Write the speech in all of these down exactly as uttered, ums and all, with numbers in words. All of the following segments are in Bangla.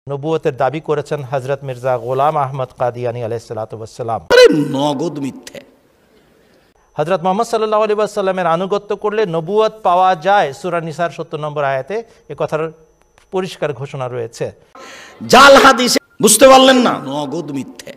নবুয়তের দাবি করেছেন হযরত মির্জা গোলাম আহমদ কাদিয়ানী আলাইহিস সালাতু ওয়াস সালাম। নগদ মিথ্যে। হযরত মুহাম্মদ সাল্লাল্লাহু আলাইহি ওয়াসাল্লামের আনুগত্য করলে নবুয়ত পাওয়া যায়, সূরা নিসার সত্তর নম্বর আয়াতে এ কথার পরিষ্কার ঘোষণা রয়েছে। জাল হাদিসে বুঝতে পারলেন না, নগদ মিথ্যে।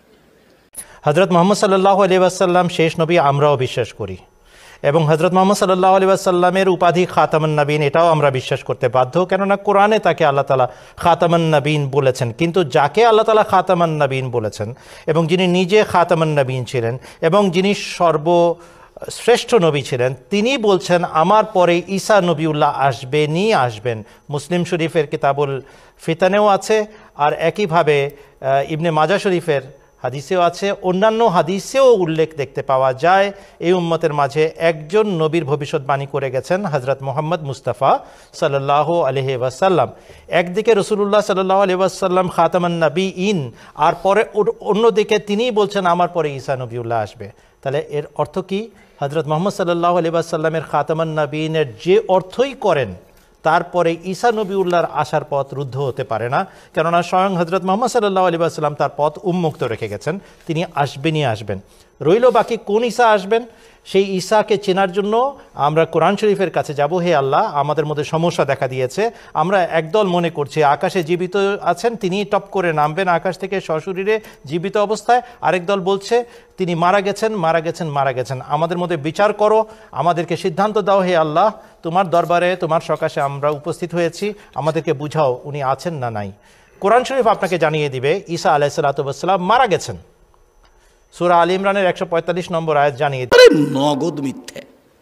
হযরত মুহাম্মদ সাল্লাল্লাহু আলাইহি ওয়াসাল্লাম শেষ নবী, আমরাও বিশ্বাস করি, এবং হযরত মুহাম্মদ সাল্লাল্লাহু আলাইহি ওয়াসাল্লামের উপাধি খাতামুন নবীন, এটাও আমরা বিশ্বাস করতে বাধ্য, কেননা কোরআনে তাকে আল্লাহ তাআলা খাতামুন নবীন বলেছেন। কিন্তু যাকে আল্লাহ তাআলা খাতামুন নবীন বলেছেন এবং যিনি নিজে খাতামুন নবীন ছিলেন এবং যিনি সর্বশ্রেষ্ঠ নবী ছিলেন, তিনি বলছেন আমার পরে ঈসা নবিউল্লাহ আসবেনই আসবেন। মুসলিম শরীফের কিতাবুল ফিতানেও আছে, আর একইভাবে ইবনে মাজাহ শরীফের হাদিসেও আছে, অন্যান্য হাদিসেও উল্লেখ দেখতে পাওয়া যায়। এই উম্মতের মাঝে একজন নবীর ভবিষ্যৎবাণী করে গেছেন হযরত মুহাম্মদ মুস্তাফা সাল্লাল্লাহু আলাইহি ওয়াসাল্লাম। একদিকে রাসূলুল্লাহ সাল্লাল্লাহু আলাইহি ওয়াসাল্লাম খাতামুন নবীন, আর পরে অন্যদিকে তিনিই বলছেন আমার পরে ঈসা নবিউল্লাহ আসবে। তাহলে এর অর্থ কি? হযরত মুহাম্মদ সাল্লাল্লাহু আলাইহি ওয়াসাল্লামের খাতামুন নবীনের যে অর্থই করেন, তারপরে ঈসা নবিউল্লাহর আসার পথ রুদ্ধ হতে পারে না, কেননা স্বয়ং হযরত মুহাম্মদ সাল্লাল্লাহু আলাইহি ওয়াসাল্লাম তার পথ উন্মুক্ত রেখে গেছেন, তিনি আসবেনই আসবেন। রইল বাকি কোন ঈসা আসবেন, সেই ঈসাকে চেনার জন্য আমরা কোরআন শরীফের কাছে যাব। হে আল্লাহ, আমাদের মধ্যে সমস্যা দেখা দিয়েছে, আমরা একদল মনে করছি আকাশে জীবিত আছেন, তিনি টপ করে নামবেন আকাশ থেকে সশরীরে জীবিত অবস্থায়, আরেক দল বলছে তিনি মারা গেছেন মারা গেছেন মারা গেছেন। আমাদের মধ্যে বিচার করো, আমাদেরকে সিদ্ধান্ত দাও। হে আল্লাহ, তোমার দরবারে তোমার সকাশে আমরা উপস্থিত হয়েছি, আমাদেরকে বুঝাও উনি আছেন না নাই। কোরআন শরীফ আপনাকে জানিয়ে দিবে ঈসা আলাইহিস সালাতু ওয়াস সালাম মারা গেছেন। সূরা আল ইমরানের একশো পঁয়তাল্লিশ নম্বর আয়াত জানিয়ে দিবে নগদ মিথ্যে।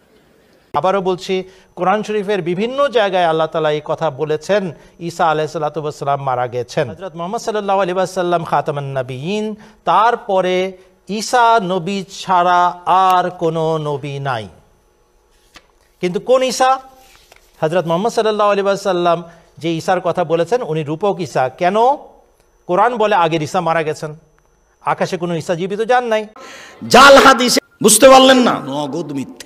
আবারও বলছি, কোরআন শরীফের বিভিন্ন জায়গায় আল্লাহ তাআলা এই কথা বলেছেন, ঈসা আলাইহিস সালাতু ওয়াস সালাম মারা গেছেন। হযরত মুহাম্মদ সাল্লাল্লাহু আলাইহি ওয়াসাল্লাম খাতামুন নবীন, তারপরে ঈসা নবী ছাড়া আর কোনো নবী নাই। কিন্তু কোন ঈসা? হযরত মুহাম্মদ সাল্লাল্লাহু আলাইহি ওয়াসাল্লাম যে ঈসার কথা বলেছেন উনি রূপক ঈসা। কেন? কোরআন বলে আগের ঈসা মারা গেছেন, আকাশে কোনো ঈসা জীবিত যান নাই। জাল হাদিসে বুঝতে পারলেন না, নগদ মিথ্যে।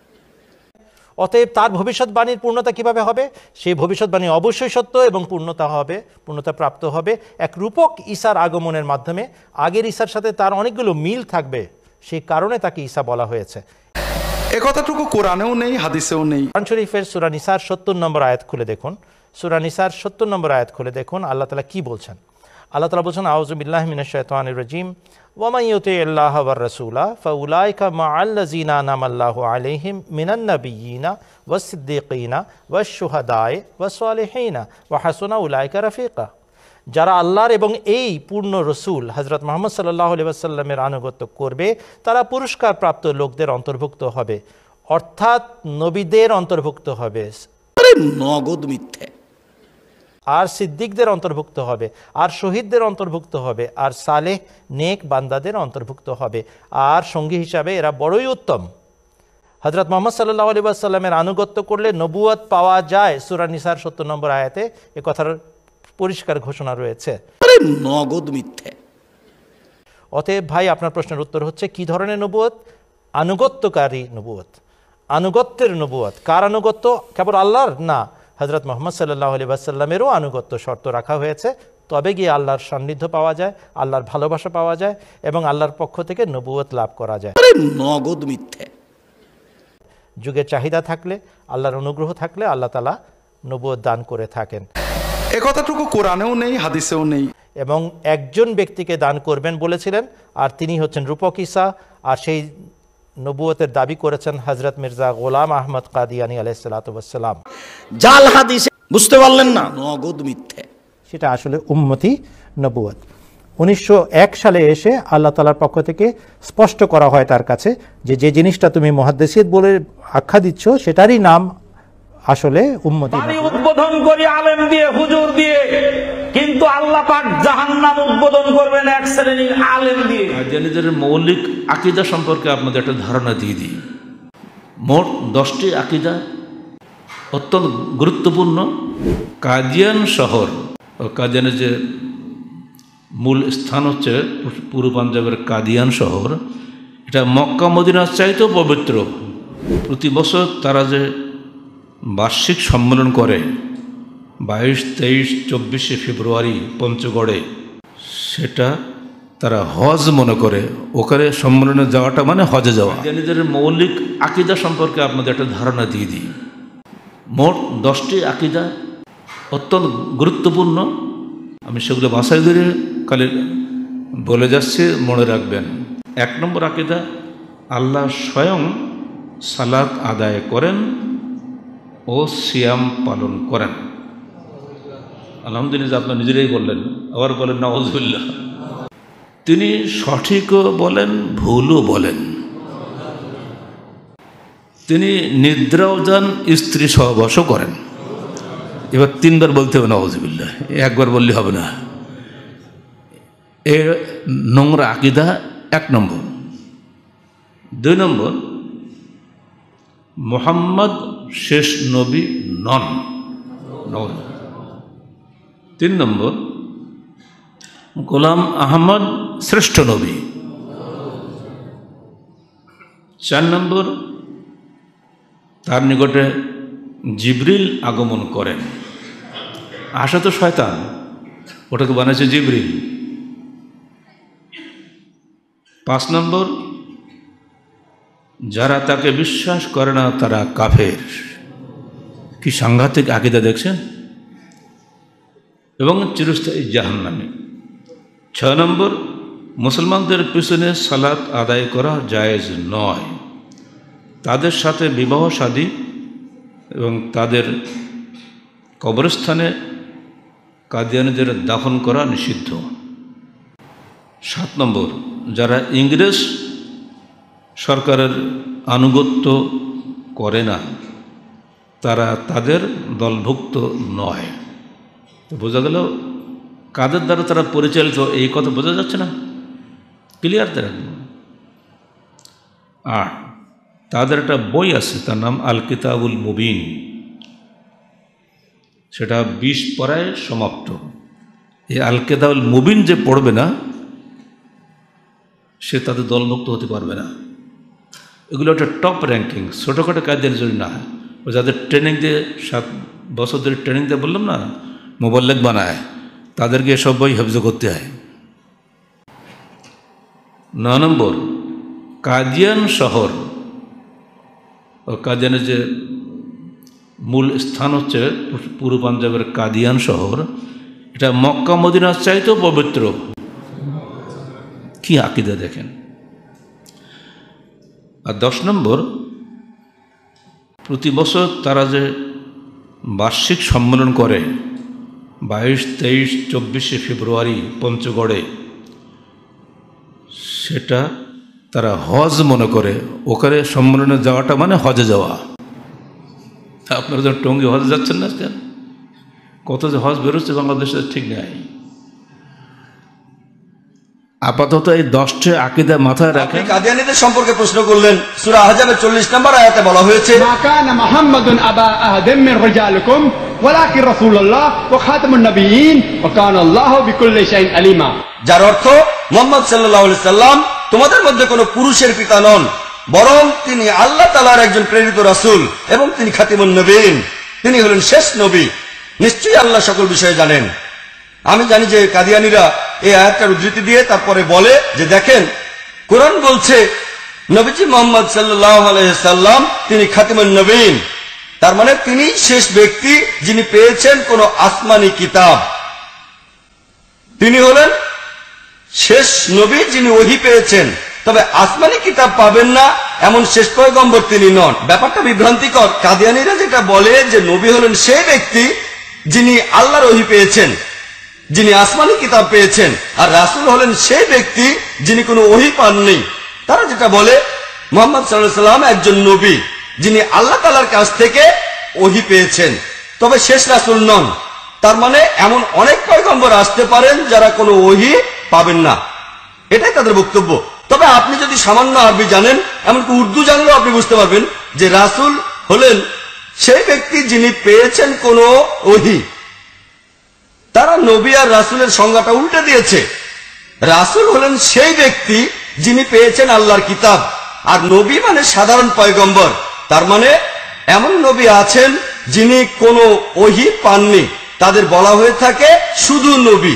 অতএব তার ভবিষ্যৎবাণীর পূর্ণতা কিভাবে হবে? সেই ভবিষ্যৎবাণী অবশ্যই সত্য এবং পূর্ণতা হবে, পূর্ণতা প্রাপ্ত হবে এক রূপক ঈসার আগমনের মাধ্যমে। আগের ঈসার সাথে তার অনেকগুলো মিল থাকবে, সেই কারণে তাকে ঈসা বলা হয়েছে। এ কথাটুকু কোরআনেও নেই, হাদিসেও নেই। কোরআন শরীফের সূরা নিসার সত্তর নম্বর আয়াত খুলে দেখুন, সূরা নিসার সত্তর নম্বর আয়াত খুলে দেখুন আল্লাহ তাআলা কি বলছেন। আল্লাহ তাআলা বলছেন, আউযু বিল্লাহি মিনাশ শাইতানির রাজীম, ওয়া মান ইউতিইল্লাহ ওয়ার রাসূলা ফাউলাইকা মা'আল্লাযীনা আনআমাল্লাহু আলাইহিম মিনান নাবিয়্যিনা ওয়াস সিদ্দীকিনা ওয়াশ শুহাদায়ে ওয়াস সালিহিনা ওয়া হাসুনা উলাইকা রাফিকা। যারা আল্লাহর এবং এই পূর্ণ রসুল হযরত মুহাম্মদ সাল্লাল্লাহু আলাইহি ওয়াসাল্লামের আনুগত্য করবে, তারা পুরস্কার প্রাপ্ত লোকদের অন্তর্ভুক্ত হবে, অর্থাৎ নবীদের অন্তর্ভুক্ত হবে, নগদ মিথ্যে। আর সিদ্দিকদের অন্তর্ভুক্ত হবে, আর শহীদদের অন্তর্ভুক্ত হবে, আর সালেহ নেক বান্দাদের অন্তর্ভুক্ত হবে, আর সঙ্গী হিসাবে এরা বড়ই উত্তম। হযরত মুহাম্মদ সাল্লাল্লাহু আলাইহি ওয়াসাল্লামের আনুগত্য করলে নবুয়ত পাওয়া যায়, সূরা নিসার সত্তর নম্বর আয়াতে এ কথার পরিষ্কার ঘোষণা রয়েছে। নগদ মিথ্যে। অতএব ভাই, আপনার প্রশ্নের উত্তর হচ্ছে কি ধরনের নবুয়ত? আনুগত্যকারী নবুয়ত, আনুগত্যের নবুয়ত। কার আনুগত্য? কেবল আল্লাহর না, হযরত মুহাম্মদ সাল্লাল্লাহু আলাইহি ওয়াসাল্লামেরও আনুগত্য শর্ত রাখা হয়েছে, তবে গিয়ে আল্লাহর সান্নিধ্য পাওয়া যায়, আল্লাহর ভালোবাসা পাওয়া যায় এবং আল্লাহর পক্ষ থেকে নবুয়ত লাভ করা যায়। নগদ মিথ্যে। যুগের চাহিদা থাকলে, আল্লাহর অনুগ্রহ থাকলে আল্লাহ তাআলা নবুয়ত দান করে থাকেন। এ কথাটুকু কোরআনেও নেই, হাদিসেও নেই। এবং একজন ব্যক্তিকে দান করবেন বলেছিলেন, আর তিনি হচ্ছেন রূপক ঈসা, আর সেই নবুয়তের দাবি করেছেন হযরত মির্জা গোলাম আহমদ কাদিয়ানী আলাইহিস সালাতু ওয়াস সালাম। জাল হাদিসে বুঝতে পারলেন না, নগদ মিথ্যে। সেটা আসলে উম্মতি নবুয়ত। উনিশশো এক সালে এসে আল্লাহ তাআলার পক্ষ থেকে স্পষ্ট করা হয় তার কাছে যে যে জিনিসটা তুমি মুহাদ্দিসিয়ত বলে আখ্যা দিচ্ছ, সেটারই নাম আসলে উম্মতি। পানি উদ্বোধন করি আলেম দিয়ে, হুজুর দিয়ে, কিন্তু আল্লাহ পাক জাহান্নাম উদ্বোধন করবেন এক শ্রেণীর আলেম দিয়ে। কাদিয়ানীদের মৌলিক আকীদা সম্পর্কে আপনাদের একটা ধারণা দিয়ে দিই। মোট দশটি আকীদা অত্যন্ত গুরুত্বপূর্ণ। কাদিয়ান শহর, কাদিয়ানের যে মূল স্থান হচ্ছে পূর্ব পাঞ্জাবের কাদিয়ান শহর, এটা মক্কা মদিনার চাইতেও পবিত্র। প্রতি বছর তারা যে বার্ষিক সম্মেলন করে, বাইশ তেইশ চব্বিশে ফেব্রুয়ারি পঞ্চগড়ে, সেটা তারা হজ মনে করে। ওখানে সম্মেলনে যাওয়াটা মানে হজে যাওয়া। কাদিয়ানীদের মৌলিক আকিদা সম্পর্কে আপনাদের একটা ধারণা দিয়ে দিই। মোট দশটি আকিদা অত্যন্ত গুরুত্বপূর্ণ, আমি সেগুলো বাছাই করে কালে বলে যাচ্ছি, মনে রাখবেন। এক নম্বর আকিদা, আল্লাহ স্বয়ং সালাত আদায় করেন ও সিয়াম পালন করেন। আলহামদুলিল্লাহ, আপনার নিজেরাই বললেন, আবার বলেন নাউযুবিল্লাহ। তিনি সঠিকও বলেন, ভুলও বলেন। তিনি নিদ্রাও যান, স্ত্রী সহবাসও করেন। এবার তিনবার বলতে হবে নাউযুবিল্লাহ, একবার বললে হবে না। এর নোংরা আকিদা এক নম্বর। দুই নম্বর, মুহাম্মদ শেষ নবী নন। তিন নম্বর, গোলাম আহমদ শ্রেষ্ঠ নবী। চার নম্বর, তার নিকটে জিবরিল আগমন করেন। আসা তো শয়তান, ওটাকে বানাইছে জিবরিল। পাঁচ নম্বর, যারা তাকে বিশ্বাস করে না তারা কাফের। কি সাংঘাতিক আকীদা দেখছেন, এবং চিরস্থায়ী জাহান্নামী। ছয় নম্বর, মুসলমানদের পিছনে সালাত আদায় করা জায়েজ নয়। তাদের সাথে বিবাহ শাদী এবং তাদের কবরস্থানে কাদিয়ানীদের দাফন করা নিষিদ্ধ। সাত নম্বর, যারা ইংরেজ সরকারের আনুগত্য করে না তারা তাদের দলভুক্ত নয়। তো বোঝা গেল কাদের দ্বারা তারা পরিচালিত, এই কথা বোঝা যাচ্ছে না? ক্লিয়ার তারা। আর তাদের একটা বই আছে, তার নাম আল কিতাবুল মুবিন। সেটা বিশ পড়ায় সমাপ্ত। এই আল কিতাবুল মুবিন যে পড়বে না সে তাদের দলভুক্ত হতে পারবে না। এগুলো একটা টপ র্যাঙ্কিং, ছোটোখাটো কাজের জন্য না। ও যাদের ট্রেনিং দিয়ে, সাত বছর ধরে ট্রেনিং দিয়ে বললাম না, মোবাল্লেগ বানায়, তাদেরকে এসব বই হেফজ করতে হয়। নয় নম্বর, কাদিয়ান শহর, ও কাদিয়ানের যে মূল স্থান হচ্ছে পূর্ব পাঞ্জাবের কাদিয়ান শহর, এটা মক্কা মদিনার চাইতেও পবিত্র। কি আকীদা দেখেন। আর দশ নম্বর, প্রতি বছর তারা যে বার্ষিক সম্মেলন করে বাইশ তেইশ চব্বিশে ফেব্রুয়ারি পঞ্চগড়ে, সেটা তারা হজ মনে করে। ওখানে সম্মেলনে যাওয়াটা মানে হজে যাওয়া। আপনারা যখন টঙ্গী হজে যাচ্ছেন না, কেন কত যে হজ বেরোচ্ছে বাংলাদেশে ঠিক নেই। আপাতত এই দশটি আকীদা মাথায় রাখেন। কাদিয়ানীদের সম্পর্কে প্রশ্ন করলেন। সূরা আহজাবের চল্লিশ নম্বর আয়াতে বলা হয়েছে, মা কানা মুহাম্মাদুন আবা আহাদিম মিন রিজালিকুম ওয়ালাকিন রাসূলুল্লাহ ওয়া খাতামুন নবিয়্যিন ওয়া কানা আল্লাহু বিকুল্লি শাইইন আলিমা। যার অর্থ, মুহাম্মদ সাল্লাল্লাহু আলাইহি সাল্লাম তোমাদের মধ্যে কোনো পুরুষের পিতা নন, বরং তিনি আল্লাহ তাআলার একজন প্রেরিত রাসূল এবং তিনি খাতিমুন নবিয়্যিন, তিনি হলেন শেষ নবী। নিশ্চয়ই আল্লাহ সকল বিষয়ে জানেন। আমি জানি যে কাদিয়ানীরা এই আয়াতটার উদ্ধৃতি দিয়ে তারপরে বলে যে দেখেন, কোরআন বলছে নবীজি মুহাম্মদ সাল্লাল্লাহু আলাইহি সাল্লাম তিনি খাতিমুন নবিয়্যিন, তার মানে তিনি শেষ ব্যক্তি যিনি পেয়েছেন কোন আসমানি কিতাব। তিনি হলেন শেষ নবী যিনি ওহী পেয়েছেন, তবে আসমানি কিতাব পাবেন না এমন শেষ পয়গম্বর তিনি নন। ব্যাপারটা বিভ্রান্তিকর। কাদিয়ানীরা যেটা বলে যে নবী হলেন সেই ব্যক্তি যিনি আল্লাহর ওহী পেয়েছেন, যিনি আসমানি কিতাব পেয়েছেন, আর রাসূল হলেন সেই ব্যক্তি যিনি কোনো ওহী পাননি। তারা যেটা বলে মুহাম্মদ সাল্লাল্লাহু আলাইহি সাল্লাম একজন নবী যিনি আল্লাহ তাআলার কাছ থেকে ওহী পেয়েছেন, তবে শেষ রাসূল নন। তার মানে এমন অনেক পয়গম্বর আসতে পারেন যারা কোনো ওহী পাবেন না, এটাই তাদের বক্তব্য। তবে আপনি যদি সামান্য আরবি জানেন, এমনকি উর্দু জানলেও আপনি বুঝতে পারবেন যে রাসূল হলেন সেই ব্যক্তি যিনি পেয়েছেন কোনো ওহী। তারা নবী আর রাসূলের সংজ্ঞাটা উল্টে দিয়েছে। রাসূল হলেন সেই ব্যক্তি যিনি পেয়েছেন আল্লাহর কিতাব, আর নবী মানে সাধারণ পয়গম্বর। তার মানে এমন নবী আছেন যিনি কোনো ওহী পাননি, তাদের বলা হয়ে থাকে শুধু নবী।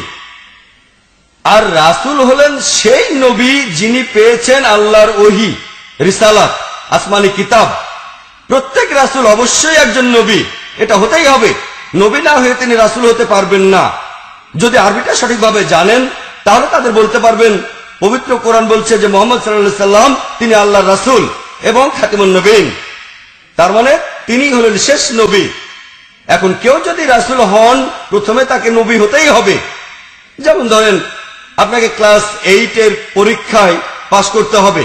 আর রাসূল হলেন সেই নবী যিনি পেয়েছেন আল্লাহর ওহী, রিসালাত, আসমানি কিতাব। প্রত্যেক রাসূল অবশ্যই একজন নবী, এটা হতেই হবে। নবী না হয়ে তিনি রাসূল হতে পারবেন না। যদি আরবিটা সঠিকভাবে জানেন তাহলে তাদের বলতে পারবেন পবিত্র কোরআন বলছে যে মুহাম্মদ সাল্লাল্লাহু আলাইহি সাল্লাম তিনি আল্লাহর রাসূল এবং খাতিমুন নবীন, তার মানে তিনি হলেন শেষ নবী। এখন কেউ যদি রাসূল হন প্রথমে তাকে নবী হতেই হবে। যেমন ধরেন আপনাকে ক্লাস এইট এর পরীক্ষায় পাশ করতে হবে,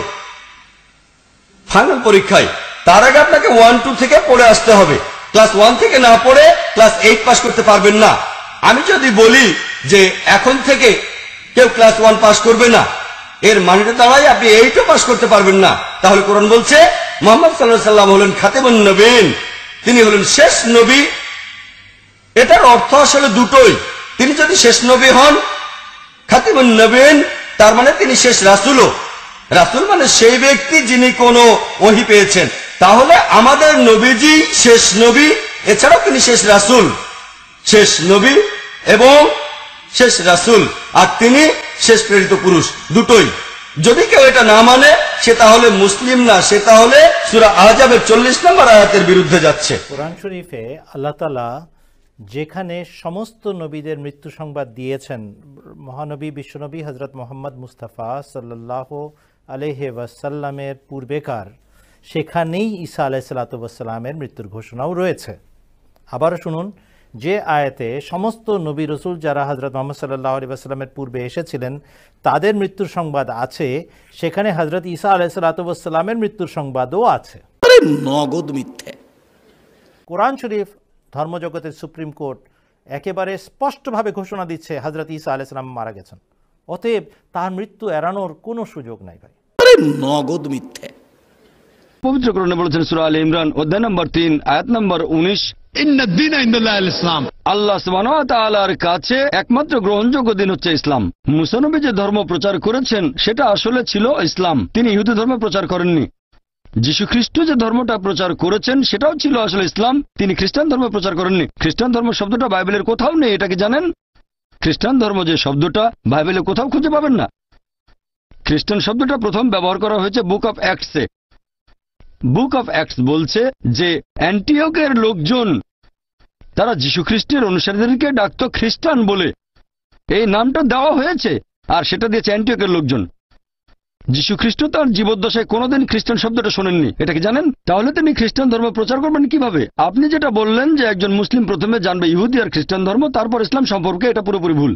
ফাইনাল পরীক্ষায়। তার আগে আপনাকে ওয়ান টু থেকে পড়ে আসতে হবে। ক্লাস ওয়ান থেকে না পড়ে ক্লাস এইট পাশ করতে পারবেন না। আমি যদি বলি যে এখন থেকে কেউ ক্লাস ওয়ান পাশ করবে না, এর মানেটা দাঁড়ায় আপনি এইটও পাশ করতে পারবেন না। তাহলে কোরআন বলছে মুহাম্মদ সাল্লাল্লাহু আলাইহি সাল্লাম হলেন খাতিমুন নবীন, তিনি হলেন শেষ নবী। এটার অর্থ আসলে দুটোই। তিনি যদি শেষ নবী হন, খাতিমুন নবীন, তার মানে তিনি শেষ রাসূলও। রাসূল মানে সেই ব্যক্তি যিনি কোনো ওহী পেয়েছেন। তাহলে আমাদের নবীজি শেষ নবী, এছাড়াও তিনি শেষ রাসূল, শেষ নবী এবং শেষ রাসূল, আর তিনি শেষ প্রেরিত পুরুষ, দুটোই। যদি কেউ এটা না মানে সে তাহলে মুসলিম না, সে তাহলে সূরা আহজাবের চল্লিশ নম্বর আয়াতের বিরুদ্ধে যাচ্ছে। কোরআন শরীফে আল্লাহ তাআলা যেখানে সমস্ত নবীদের মৃত্যু সংবাদ দিয়েছেন, মহানবী বিশ্বনবী হযরত মুহাম্মদ মুস্তাফা সাল্লাল্লাহু আলাইহি ওয়াসাল্লামের পূর্বেকার, সেখানেই ঈসা আলাইহিস সালাতু ওয়াস সালামের মৃত্যুর ঘোষণাও রয়েছে। আবারও শুনুন, যে আয়াতে সমস্ত নবী রসুল যারা হযরত মুহাম্মদ সাল্লাল্লাহু আলাইহি ওয়াসাল্লামের পূর্বে এসেছিলেন তাদের মৃত্যুর সংবাদ আছে, সেখানে হযরত ঈসা আলাইহিস সালাতু ওয়াস সালামের মৃত্যুর সংবাদও আছে। নগদ মিথ্যে। কোরআন শরীফ, ধর্মজগতের সুপ্রিম কোর্ট, একেবারে স্পষ্টভাবে ঘোষণা দিচ্ছে হযরত ঈসা আলাইহিস সালাম মারা গেছেন, অতএব তার মৃত্যু এড়ানোর কোনো সুযোগ নাই ভাই। নগদ মিথ্যে। পবিত্র কোরআনে বলেছেন সূরা আলে ইমরান অধ্যায় নম্বর তিন আয়াত নম্বর উনিশ, ইসলাম, আল্লাহ সুবহানাহু ওয়া তাআলার কাছে একমাত্র গ্রহণযোগ্য দিন হচ্ছে ইসলাম। মুসা নবী যে ধর্ম প্রচার করেছেন সেটা আসলে ছিল ইসলাম, তিনি ইহুদি ধর্ম প্রচার করেননি। যীশু খ্রিস্ট যে ধর্মটা প্রচার করেছেন সেটাও ছিল আসলে ইসলাম, তিনি খ্রিস্টান ধর্ম প্রচার করেননি। খ্রিস্টান ধর্ম শব্দটা বাইবেলের কোথাও নেই, এটা কি জানেন? খ্রিস্টান ধর্ম যে শব্দটা বাইবেলে কোথাও খুঁজে পাবেন না। খ্রিস্টান শব্দটা প্রথম ব্যবহার করা হয়েছে বুক অফ অ্যাক্টসে। বুক অফ অ্যাক্টস বলছে যে অ্যান্টিওকের লোকজন তারা যীশু খ্রিস্টের অনুসারীদেরকে ডাকত খ্রিস্টান বলে, এই নামটা দেওয়া হয়েছে, আর সেটা দিয়েছে অ্যান্টিওকের লোকজন। যীশু খ্রিস্ট তার জীবদ্দশায় কোনোদিন খ্রিস্টান শব্দটা শোনেননি, এটা কি জানেন? তাহলে তিনি খ্রিস্টান ধর্ম প্রচার করবেন কিভাবে? আপনি যেটা বললেন যে একজন মুসলিম প্রথমে জানবে ইহুদি আর খ্রিস্টান ধর্ম, তারপর ইসলাম সম্পর্কে, এটা পুরোপুরি ভুল।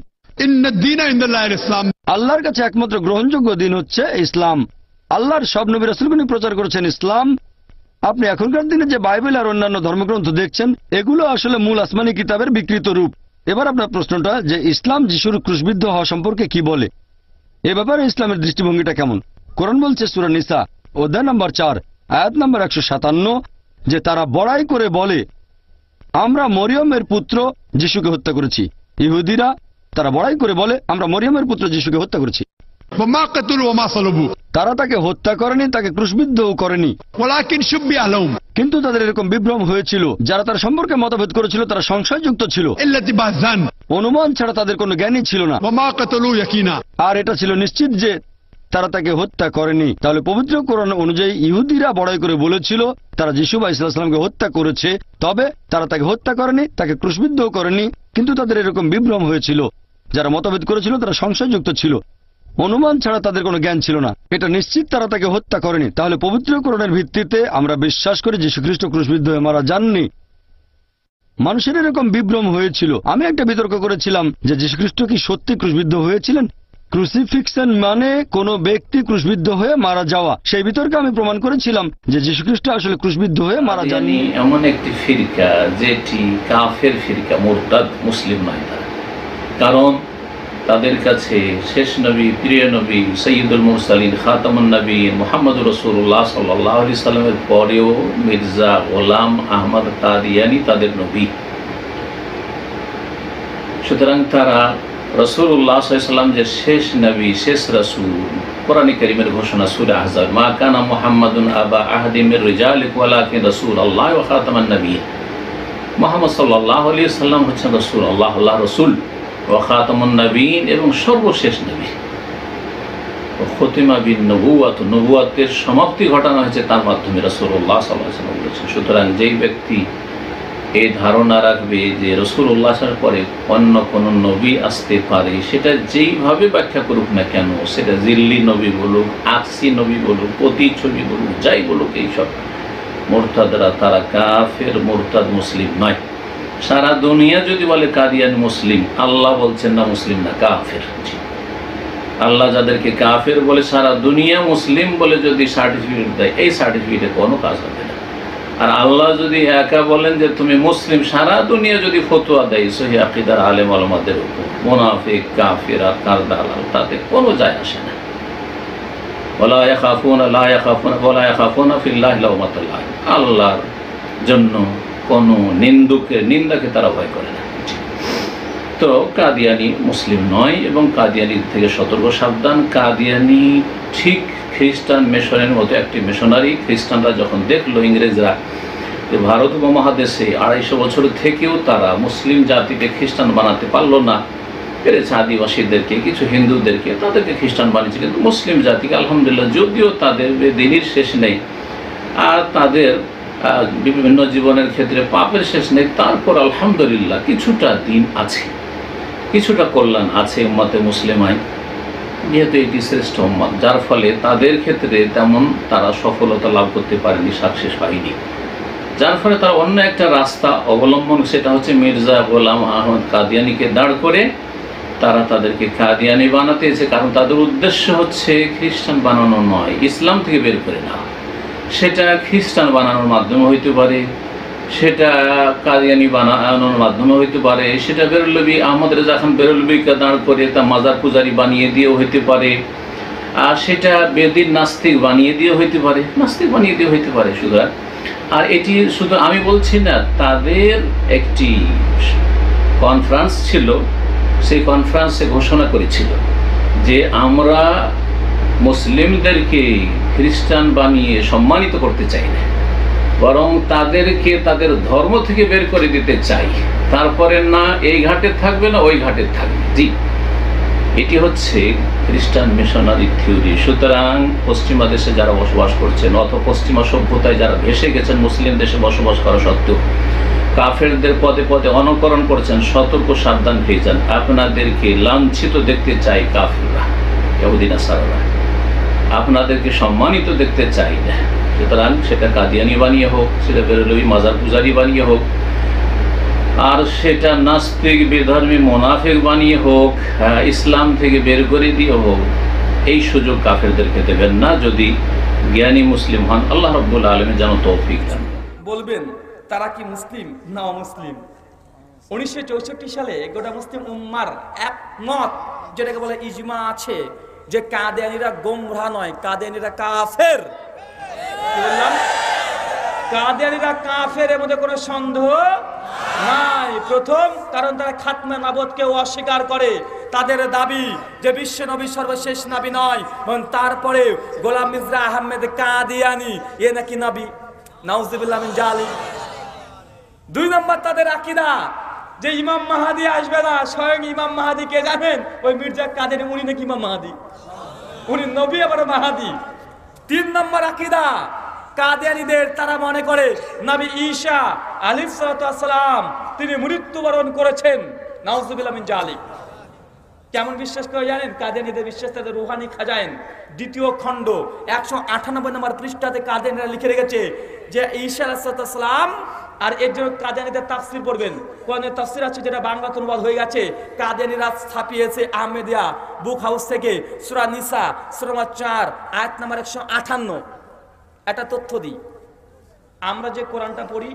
ইসলাম, আল্লাহর কাছে একমাত্র গ্রহণযোগ্য দিন হচ্ছে ইসলাম। আল্লাহর সব নবী রাসূলগণ প্রচার করেছেন ইসলাম। আপনি এখনকার দিনে যে বাইবেল আর অন্যান্য ধর্মগ্রন্থ দেখছেন এগুলো আসলে মূল আসমানি কিতাবের বিকৃত রূপ। এবার আপনার প্রশ্নটা যে ইসলাম যিশুর ক্রুশবিদ্ধ হওয়া সম্পর্কে কি বলে, এ ব্যাপারে ইসলামের দৃষ্টিভঙ্গিটা কেমন? কোরআন বলছে সূরা নিসা অধ্যায় নম্বর চার আয়াত নম্বর একশো সাতান্ন যে তারা বড়াই করে বলে আমরা মরিয়মের পুত্র যিশুকে হত্যা করেছি। ইহুদিরা তারা বড়াই করে বলে আমরা মরিয়মের পুত্র যিশুকে হত্যা করেছি। তারা তাকে হত্যা করেনি, তাকে ক্রুশবিদ্ধও করেনি, কিন্তু তাদের এরকম বিভ্রম হয়েছিল। যারা তার সম্পর্কে মতভেদ করেছিল তারা সংশয়যুক্ত ছিল, অনুমান ছাড়া তাদের কোনো জ্ঞানই ছিল না, আর এটা ছিল নিশ্চিত যে তারা তাকে হত্যা করেনি। তাহলে পবিত্র কোরআন অনুযায়ী ইহুদিরা বড়াই করে বলেছিল তারা যিশু আলাইহিস সালামকে হত্যা করেছে, তবে তারা তাকে হত্যা করেনি, তাকে ক্রুশবিদ্ধও করেনি, কিন্তু তাদের এরকম বিভ্রম হয়েছিল। যারা মতভেদ করেছিল তারা সংশয়যুক্ত ছিল, অনুমান ছাড়া তাদের কোনো জ্ঞান ছিল না, এটা নিশ্চিত তারা তাকে হত্যা করেনি। তাহলে পবিত্র কোরআনের ভিত্তিতে আমরা বিশ্বাস করি যীশু খ্রিস্ট ক্রুশবিদ্ধ হয়ে মারা যাননি। মানুষের এরকম বিভ্রম হয়েছিল। আমি একটা বিতর্ক করেছিলাম যে যীশু খ্রিস্ট কি সত্যি ক্রুশবিদ্ধ হয়েছিলেন। ক্রুসিফিক্সন মানে কোনো ব্যক্তি ক্রুশবিদ্ধ হয়ে মারা যাওয়া। সেই বিতর্কে আমি প্রমাণ করেছিলাম যে যীশু খ্রিস্ট আসলে ক্রুশবিদ্ধ হয়ে মারা যাননি। এমন একটি ফিরকা যেটি কাফের ফিরকা, মুরতাদ, মুসলিম নয় তারা। কারণ তাদের কাছে শেষ নবী, প্রিয় নবী, সৈয়দুল মুরসালিন, খাতামুন নবীন মুহাম্মদুর রাসূলুল্লাহ সাল্লাল্লাহু আলাইহি সাল্লামের পরেও মির্জা গোলাম আহমদ কাদিয়ানী তাদের নবী। সুতরাং তারা রাসূলুল্লাহ সাল্লাল্লাহু আলাইহি সাল্লাম যে শেষ নবী, শেষ রাসূল, কোরআনে কারীমের ঘোষণা সূরা আহজাব, মা কানা মুহাম্মাদুন আবা আহাদিম মির রিজালিকুম ওয়ালাকিন রাসূলুল্লাহ ওয়া খাতামান নবিয়্যিন। মুহাম্মদ সাল্লাল্লাহু আলাইহি সাল্লাম হচ্ছেন রসুল, আল্লাহ আল্লাহ রসুল ও খাতামুন নবীন এবং সর্বশেষ নবী। খতিমা বিন নবুয়াত, নবুয়াতের সমাপ্তি ঘটানো হয়েছে তার মাধ্যমে, রাসূলুল্লাহ সাল্লাল্লাহু আলাইহি ওয়াসাল্লাম বলেছেন। সুতরাং যেই ব্যক্তি এই ধারণা রাখবে যে রাসূলুল্লাহ সাল্লাল্লাহু পরে অন্য কোন নবী আসতে পারে, সেটা যেইভাবে ব্যাখ্যা করুক না কেন, সেটা জিল্লি নবী বলুক, আকসি নবী বলুক, প্রতিচ্ছবি বলুক, যাই বলুক, এইসব মুরতাদরা তারা কাফের, মুরতাদ মুসলিম নয়। সারা দুনিয়া যদি বলে কাদিয়ানি মুসলিম, আল্লাহ বলছেন না মুসলিম না, কাফের। আল্লাহ যাদেরকে কাফের বলে সারা দুনিয়া মুসলিম বলে যদি সার্টিফিকেট দেয়, এই সার্টিফিকেটে কোনো কাজ হবে না। আর আল্লাহ যদি একা বলেন যে তুমি মুসলিম, সারা দুনিয়া যদি ফতোয়া দেয় সহি আকীদার আলেম ওলামাদের উপর, মুনাফিক, কাফের আর কার দালাল, তাতে কোনো যায় আসে না। ওয়ালা ইয়াখাফুনা লা ইয়াখাফুনা ওয়ালা ইয়াখাফুনা ফিল্লাহি লাওমাতাল লাইম, আল্লাহর জন্য কোনো নিন্দুকের নিন্দাকে তারা ভয় করে না। তো কাদিয়ানি মুসলিম নয় এবং কাদিয়ানির থেকে সতর্ক সাবধান। কাদিয়ানি ঠিক খ্রিস্টান মিশনের মতো একটি মিশনারি। খ্রিস্টানরা যখন দেখলো ইংরেজরা যে ভারত উপমহাদেশে আড়াইশো বছর থেকেও তারা মুসলিম জাতিকে খ্রিস্টান বানাতে পারলো না, পেরেছে আদিবাসীদেরকে, কিছু হিন্দুদেরকে, তাদেরকে খ্রিস্টান বানিয়েছে, কিন্তু মুসলিম জাতিকে আলহামদুলিল্লাহ, যদিও তাদের দিনের শেষ নেই আর তাদের বিভিন্ন জীবনের ক্ষেত্রে পাপের শেষ নেই, তারপর আলহামদুলিল্লাহ কিছুটা দিন আছে, কিছুটা কল্যাণ আছে উম্মতে মুসলিমায়, যেহেতু এটি শ্রেষ্ঠ উম্মত, যার ফলে তাদের ক্ষেত্রে তেমন তারা সফলতা লাভ করতে পারেনি, সাকসেস পায়নি, যার ফলে তারা অন্য একটা রাস্তা অবলম্বন, সেটা হচ্ছে মির্জা গোলাম আহমদ কাদিয়ানিকে দাঁড় করে তারা তাদেরকে কাদিয়ানি বানাতে এসে, কারণ তাদের উদ্দেশ্য হচ্ছে খ্রিস্টান বানানো নয়, ইসলাম থেকে বের করে নেওয়া। সেটা খ্রিস্টান বানানোর মাধ্যমে হইতে পারে, সেটা কাদিয়ানি বানানোর মাধ্যমে হইতে পারে, সেটা বেরলবি আহমদ রেজা খান বেরলবিকে দাঁড় করে তা মাজার পূজারি বানিয়ে দিয়েও হইতে পারে, আর সেটা বেদিন নাস্তিক বানিয়ে দিয়ে হইতে পারে, নাস্তিক বানিয়ে দিয়ে হইতে পারে। সুতরাং আর এটি শুধু আমি বলছি না, তাদের একটি কনফারেন্স ছিল, সেই কনফারেন্সে ঘোষণা করেছিল যে আমরা মুসলিমদেরকে খ্রিস্টান বানিয়ে সম্মানিত করতে চাই না, বরং তাদেরকে তাদের ধর্ম থেকে বের করে দিতে চাই, তারপরে না এই ঘাটে থাকবে না ওই ঘাটে থাকবে। জি, এটি হচ্ছে খ্রিস্টান মিশনারি থিওরি। সুতরাং পশ্চিমা দেশে যারা বসবাস করছেন অথবা পশ্চিমা সভ্যতায় যারা ভেসে গেছেন, মুসলিম দেশে বসবাস করা সত্ত্বেও কাফেরদের পদে পদে অনুকরণ করছেন, সতর্ক সাবধান হয়ে যান। আপনাদেরকে লাঞ্ছিত দেখতে চাই কাফেররা, ইহুদি নাসারারা, আপনাদেরকে সম্মানিত দেখতে চাই না। সুতরাং সেটা কাদিয়ানি বানিয়ে হোক, সেটা বেরলবি মাজার পূজারি বানিয়ে হোক, আর সেটা নাস্তিক বেধর্মী মোনাফিক বানিয়ে হোক, ইসলাম থেকে বের করে দিয়ে হোক, এই সুযোগ কাফেরদেরকে দেবেন না যদি জ্ঞানী মুসলিম হন। আল্লাহ রাব্বুল আলামিন যেন তৌফিক দেন। বলবেন তারা কি মুসলিম না অমুসলিম? উনিশশো চৌষট্টি সালে গোটা মুসলিম উম্মার একমত, যেটাকে বলে ইজমা আছে, যে কাদিয়ানীরা গোমরাহ নয়, কাদিয়ানীরা কাফের। কি বললাম? কাদিয়ানীরা কাফের, এর মধ্যে কোনো সন্দেহ নাই। প্রথম কারণ তারা খাতমে নবুয়তকে অস্বীকার করে, তাদের দাবি যে বিশ্ব নবী সর্বশেষ নবী নয়, এবং তারপরে গোলাম মির্জা আহমেদ কাদিয়ানি এ নাকি নবী, নাউজুবিল্লাহ মিন জালিক। দুই নম্বর তাদের আকীদা যে ইমাম মাহাদি আসবে না, স্বয়ং ইমাম মাহাদি কে জানেন? ওই মির্জা কাদিয়ানি, উনি নাকি ইমাম মাহাদি, উনি নবী আবার মাহাদি। তিন নম্বর আকীদা কাদিয়ানীদের, তারা মনে করে নবী ঈসা আলাইহিস সালাম তিনি মৃত্যুবরণ করেছেন, নাউজুবিল্লাহ মিন জালিক। কেমন বিশ্বাস করে জানেন? কাদিয়ানীদের বিশ্বাস তাদের রুহানি খাজাইন দ্বিতীয় খণ্ড একশো আটানব্বই নম্বর পৃষ্ঠাতে কাদিয়ানীরা লিখে রেখেছে যে ঈসা আলাইহিস সালাম, আর এর জন্য কাদিয়ানীদের তাফসীর পড়বেন, কোরআনের তাফসীর আছে যেটা বাংলাতে অনুবাদ হয়ে গেছে, কাদিয়ানীরা ছাপিয়েছে আহমেদিয়া বুক হাউস থেকে, সূরা নিসা সূরা নম্বর চার আয়াত নম্বর একশো আটান্ন। একটা তথ্য দিই, আমরা যে কোরআনটা পড়ি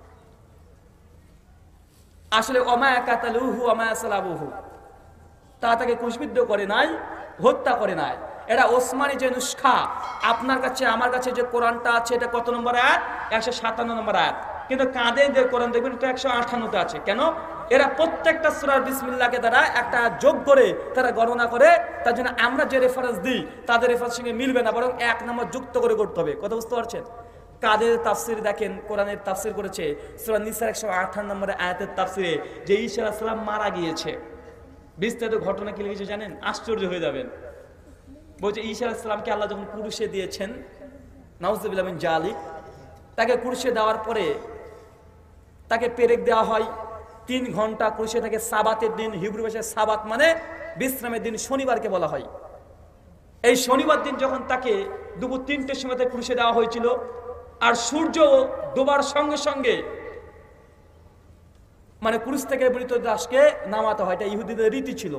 আসলে ওমা কাতালুহু ওমা সালাবুহু, তারা তাকে ক্রুশবিদ্ধ করে নাই, হত্যা করে নাই। এটা ওসমানী যে নুসখা, আপনার কাছে আমার কাছে যে কোরআনটা আছে এটা কত নম্বর আয়াত? একশো সাতান্ন নম্বর আয়াত। কিন্তু কাদিয়ানীদের কোরআন দেখবেন এটা একশো আটান্নতে আছে। কেন? এরা প্রত্যেকটা সূরার বিসমিল্লাহকে তারা একটা যোগ করে তারা গণনা করে, তার জন্য আমরা যে রেফারেন্স দিই তাদের রেফারেন্স সঙ্গে মিলবে না, বরং এক নম্বর যুক্ত করে করতে হবে। কথা বুঝতে পারছেন? কাদের তাফসির দেখেন, কোরআনের তাফসির করেছে সূরা নিসার একশো আঠান্ন নম্বরে আয়াতের তাফসিরে যে ঈসা আলাইহিস সালাম মারা গিয়েছে। বিস্তারিত ঘটনা কি লিখেছে জানেন? আশ্চর্য হয়ে যাবেন। বলছে ঈসা আলাইহিস সালামকে আল্লাহ যখন কুরুশে দিয়েছেন, নাউজুবিল্লাহ মিন জালিক, তাকে কুরুশে দেওয়ার পরে তাকে পেরেক দেওয়া হয় তিন ঘন্টা কুরুশে থাকে। সাবাতের দিন, হিব্রু ভাষায় সাবাত মানে বিশ্রামের দিন, শনিবারকে বলা হয়। এই শনিবার দিন যখন তাকে দুপুর তিনটের সময় কুরুশে দেওয়া হয়েছিল, আর সূর্য ডোবার সঙ্গে সঙ্গে মানে কুরুশ থেকে মৃত দাসকে নামাতে হয়, এটা ইহুদিদের রীতি ছিল।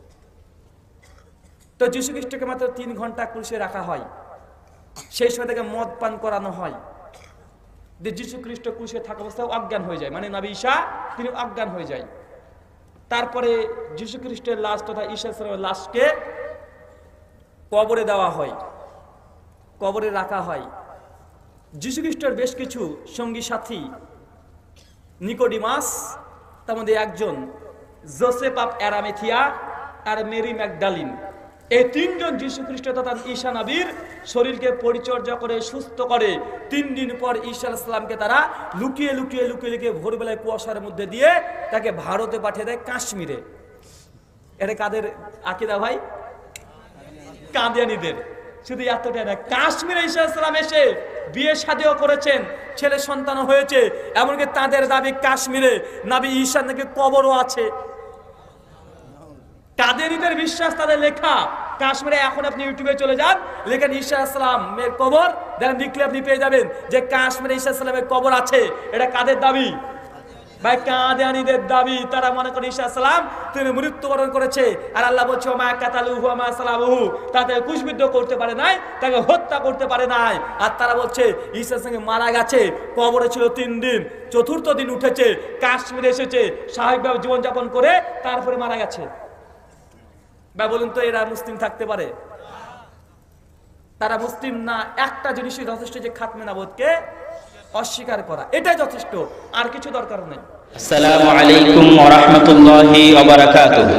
তো যীশু খ্রিস্টকে মাত্র তিন ঘন্টা কুরুশে রাখা হয়। সেই সময় থেকে মদ পান করানো হয়। যে যীশু খ্রিস্ট কুরুশে থাকা অবস্থায় অজ্ঞান হয়ে যায়, মানে নবী ঈসা তিনি অজ্ঞান হয়ে যায়। তারপরে যীশু খ্রিস্টের লাশ তথা ঈসা আলাইহিস লাশকে কবরে দেওয়া হয়, কবরে রাখা হয়। যীশু খ্রিস্টের বেশ কিছু সঙ্গী সাথী, নিকোডিমাস, তার মধ্যে একজন জোসেফ অফ অ্যারামেথিয়া আর মেরি ম্যাগডালিন, এই তিনজন যীশু খ্রিস্ট তথা ঈসা নবীর শরীরকে পরিচর্যা করে সুস্থ করে। তিন দিন পর ঈসা আলাইহিস সালামকে তারা লুকিয়ে লুকিয়ে লুকিয়ে লুকিয়ে ভোরবেলায় কুয়াশার মধ্যে দিয়ে তাকে ভারতে পাঠিয়ে দেয়, কাশ্মীরে। এটা কাদের আকীদা ভাই? কাদিয়ানীদের। শুধু এতটাই না, কাশ্মীরে ঈসা আলাইহিস সালাম এসে বিয়ে শাদীও করেছেন, ছেলে সন্তানও হয়েছে। এমনকি তাদের দাবি কাশ্মীরে নবী ঈসার নাকি কবরও আছে। কাদিয়ানীদের বিশ্বাস, তাদের লেখা। কাশ্মীরে এখন আপনি ইউটিউবে চলে যান, লেখেন ঈসা আলাইহিস সালামের কবর, দেখেন লিখলে আপনি পেয়ে যাবেন যে কাশ্মীরে ঈসা আলাইহিস সালামের কবর আছে। এটা কাদের দাবি ভাই? কাদিয়ানীদের দাবি। তারা মনে করে ঈসা আলাইহিস সালাম তিনি মৃত্যুবরণ করেছে, আর আল্লাহ বলছে ওমা কাতালুহু ওয়া মা সালাবুহু, তাকে কুশবিদ্ধ করতে পারে নাই, তাকে হত্যা করতে পারে নাই। আর তারা বলছে ঈসার সঙ্গে মারা গেছে, কবরে ছিল তিন দিন, চতুর্থ দিন উঠেছে, কাশ্মীরে এসেছে, স্বাভাবিকভাবে জীবনযাপন করে তারপরে মারা গেছে। ভাই বলুন তো এরা মুসলিম থাকতে পারে? তারা মুসলিম না। একটা জিনিসই যথেষ্ট, যে খাতমে নবুয়তকে অস্বীকার করা, এটাই যথেষ্ট, আর কিছু দরকার নেই। আসসালামু আলাইকুম ওয়া রাহমাতুল্লাহি ওয়া বারাকাতুহু।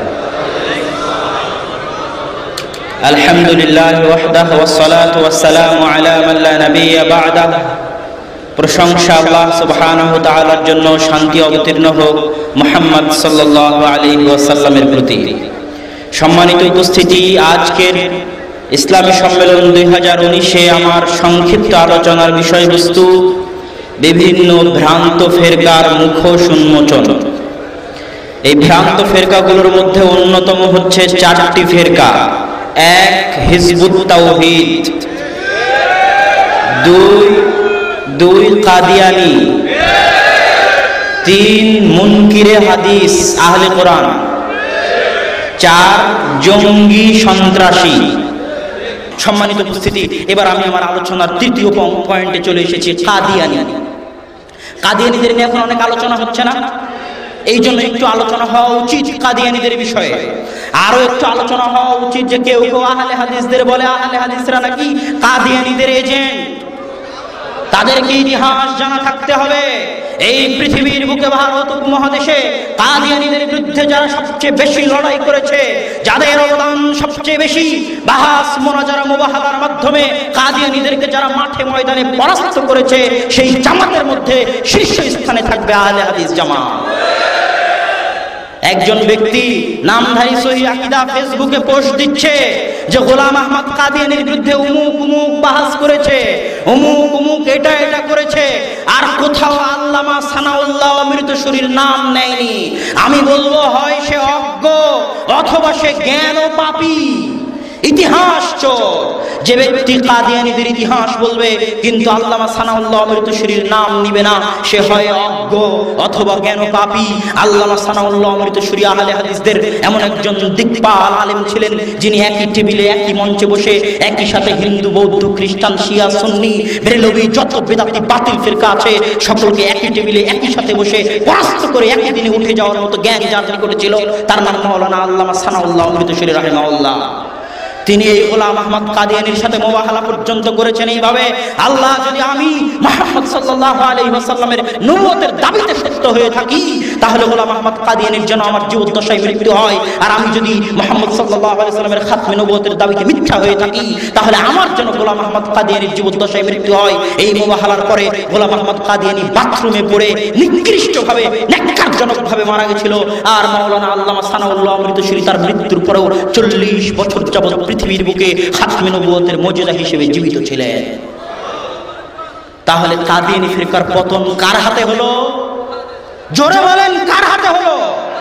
আলহামদুলিল্লাহ ওয়াহদাহু ওয়াস সালাতু ওয়াস সালামু আলা মান লা নাবিয়্যা বা'দাহু। প্রশংসা আল্লাহ সুবহানাহু ওয়া তাআলার জন্য, শান্তি অবতীর্ণ হোক মুহাম্মদ সাল্লাল্লাহু আলাইহি ওয়াসাল্লামের প্রতি। সম্মানিত উপস্থিতি, আজকের ইসলামী সম্মেলন দুই হাজার উনিশে আমার সংক্ষিপ্ত আলোচনার বিষয়বস্তু বিভিন্ন ভ্রান্ত ফেরকার মুখোশ উন্মোচন। এই ভ্রান্ত ফেরকাগুলোর মধ্যে অন্যতম হচ্ছে চারটি ফেরকা। এক, হিজবুত তাওহীদ। দুই দুই কাদিয়ানী। তিন, মুনকিরে হাদিস আহলে কোরআন। চার, জঙ্গি সন্ত্রাসী। সম্মানিত উপস্থিতি, এবার আমি আমার আলোচনার তৃতীয় পয়েন্টে চলে এসেছি, কাদিয়ানী। কাদিয়ানীদের নিয়ে এখন অনেক আলোচনা হচ্ছে না, এই জন্য একটু আলোচনা হওয়া উচিত কাদিয়ানীদের বিষয়ে। আরো একটু আলোচনা হওয়া উচিত যে কেউ কেউ আহলে হাদিসদের বলে আহলে হাদিসরা নাকি কাদিয়ানীদের এজেন্ট। তাদেরকে ইতিহাস জানা থাকতে হবে। এই পৃথিবীর বুকে ভারত উপমহাদেশে কাদিয়ানীদের বিরুদ্ধে যারা সবচেয়ে বেশি লড়াই করেছে, যাদের অবদান সবচেয়ে বেশি, বাহাস মুনাজারা মুবাহালার মাধ্যমে কাদিয়ানীদেরকে যারা মাঠে ময়দানে পরাস্ত করেছে, সেই জামাতের মধ্যে শীর্ষ স্থানে থাকবে আহলে হাদিস জামাত। একজন ব্যক্তি নামধারী সহিহ আকীদা ফেসবুকে পোস্ট দিচ্ছে যে গোলাম আহমদ কাদিয়ানীর বিরুদ্ধে উমুক উমুক বাহাস করেছে, উমুক উমুক এটা এটা করেছে, আর কোথাও আল্লামা সানাউল্লাহ অমৃতসরীর নাম নেয়নি। আমি বলবো হয় সে অজ্ঞ অথবা সে জ্ঞান ও পাপী, ইতিহাস চোর। যে ব্যক্তি কাদিয়ানীদের ইতিহাস বলবে কিন্তু আল্লামা সানাউল্লাহ অমৃতসরীর নাম নিবে না, সে হয় অজ্ঞ অথবা জ্ঞান পাপী। আল্লামা সানাউল্লাহ অমৃতসরী আহলে হাদিসদের এমন একজন দিকপাল আলেম ছিলেন, যিনি একই টেবিলে একই মঞ্চে বসে একই সাথে হিন্দু, বৌদ্ধ, খ্রিস্টান, শিয়া, সুন্নি, বেরেলভী, যত বেদাতি বাতিল ফিরকা আছে সকলকে একই টেবিলে একই সাথে বসে পরাস্ত করে একই দিনে উঠে যাওয়ার মতো জ্ঞান যার করেছিল, তার নাম মাওলানা আল্লামা সানাউল্লাহ অমৃতসরী রাহিমাহুল্লাহ। তিনি এই গোলাম আহমদ কাদিয়ানীর সাথে মুবাহালা পর্যন্ত করেছেন এইভাবে, আল্লাহ যদি আমি মুহাম্মদ সাল্লাল্লাহু আলাইহি ওয়াসাল্লামের নবুয়তের দাবিতে সত্য হয়ে থাকি, তাহলে গোলাম আহমদ কাদিয়ানীর যেন আমার জীবদ্দশায় মৃত্যু হয়, আর আমি যদি মুহাম্মদ সাল্লাল্লাহু আলাইহি ওয়াসাল্লামের খাতমে নবুয়তের দাবিতে মিথ্যা হয়ে থাকি, তাহলে আমার যেন গোলাম আহমদ কাদিয়ানীর জীবদ্দশায় মৃত্যু হয়। এই মুবাহালার পরে গোলাম আহমদ কাদিয়ানী বাথরুমে পড়ে নিকৃষ্টভাবে ন্যাক্কারজনকভাবে মারা গেছিল। আর মাওলানা আল্লামা সানাউল্লাহ অমৃতসরী তার মৃত্যুর পরেও চল্লিশ বছর যাবৎ পৃথিবীর বুকে খাতমে নবুয়তের মুজিজা হিসেবে জীবিত ছিলেন। তাহলে কাদিয়ানী ফিরকার পতন কার হাতে হলো? জোরে বলেন, কার হাতে হলো?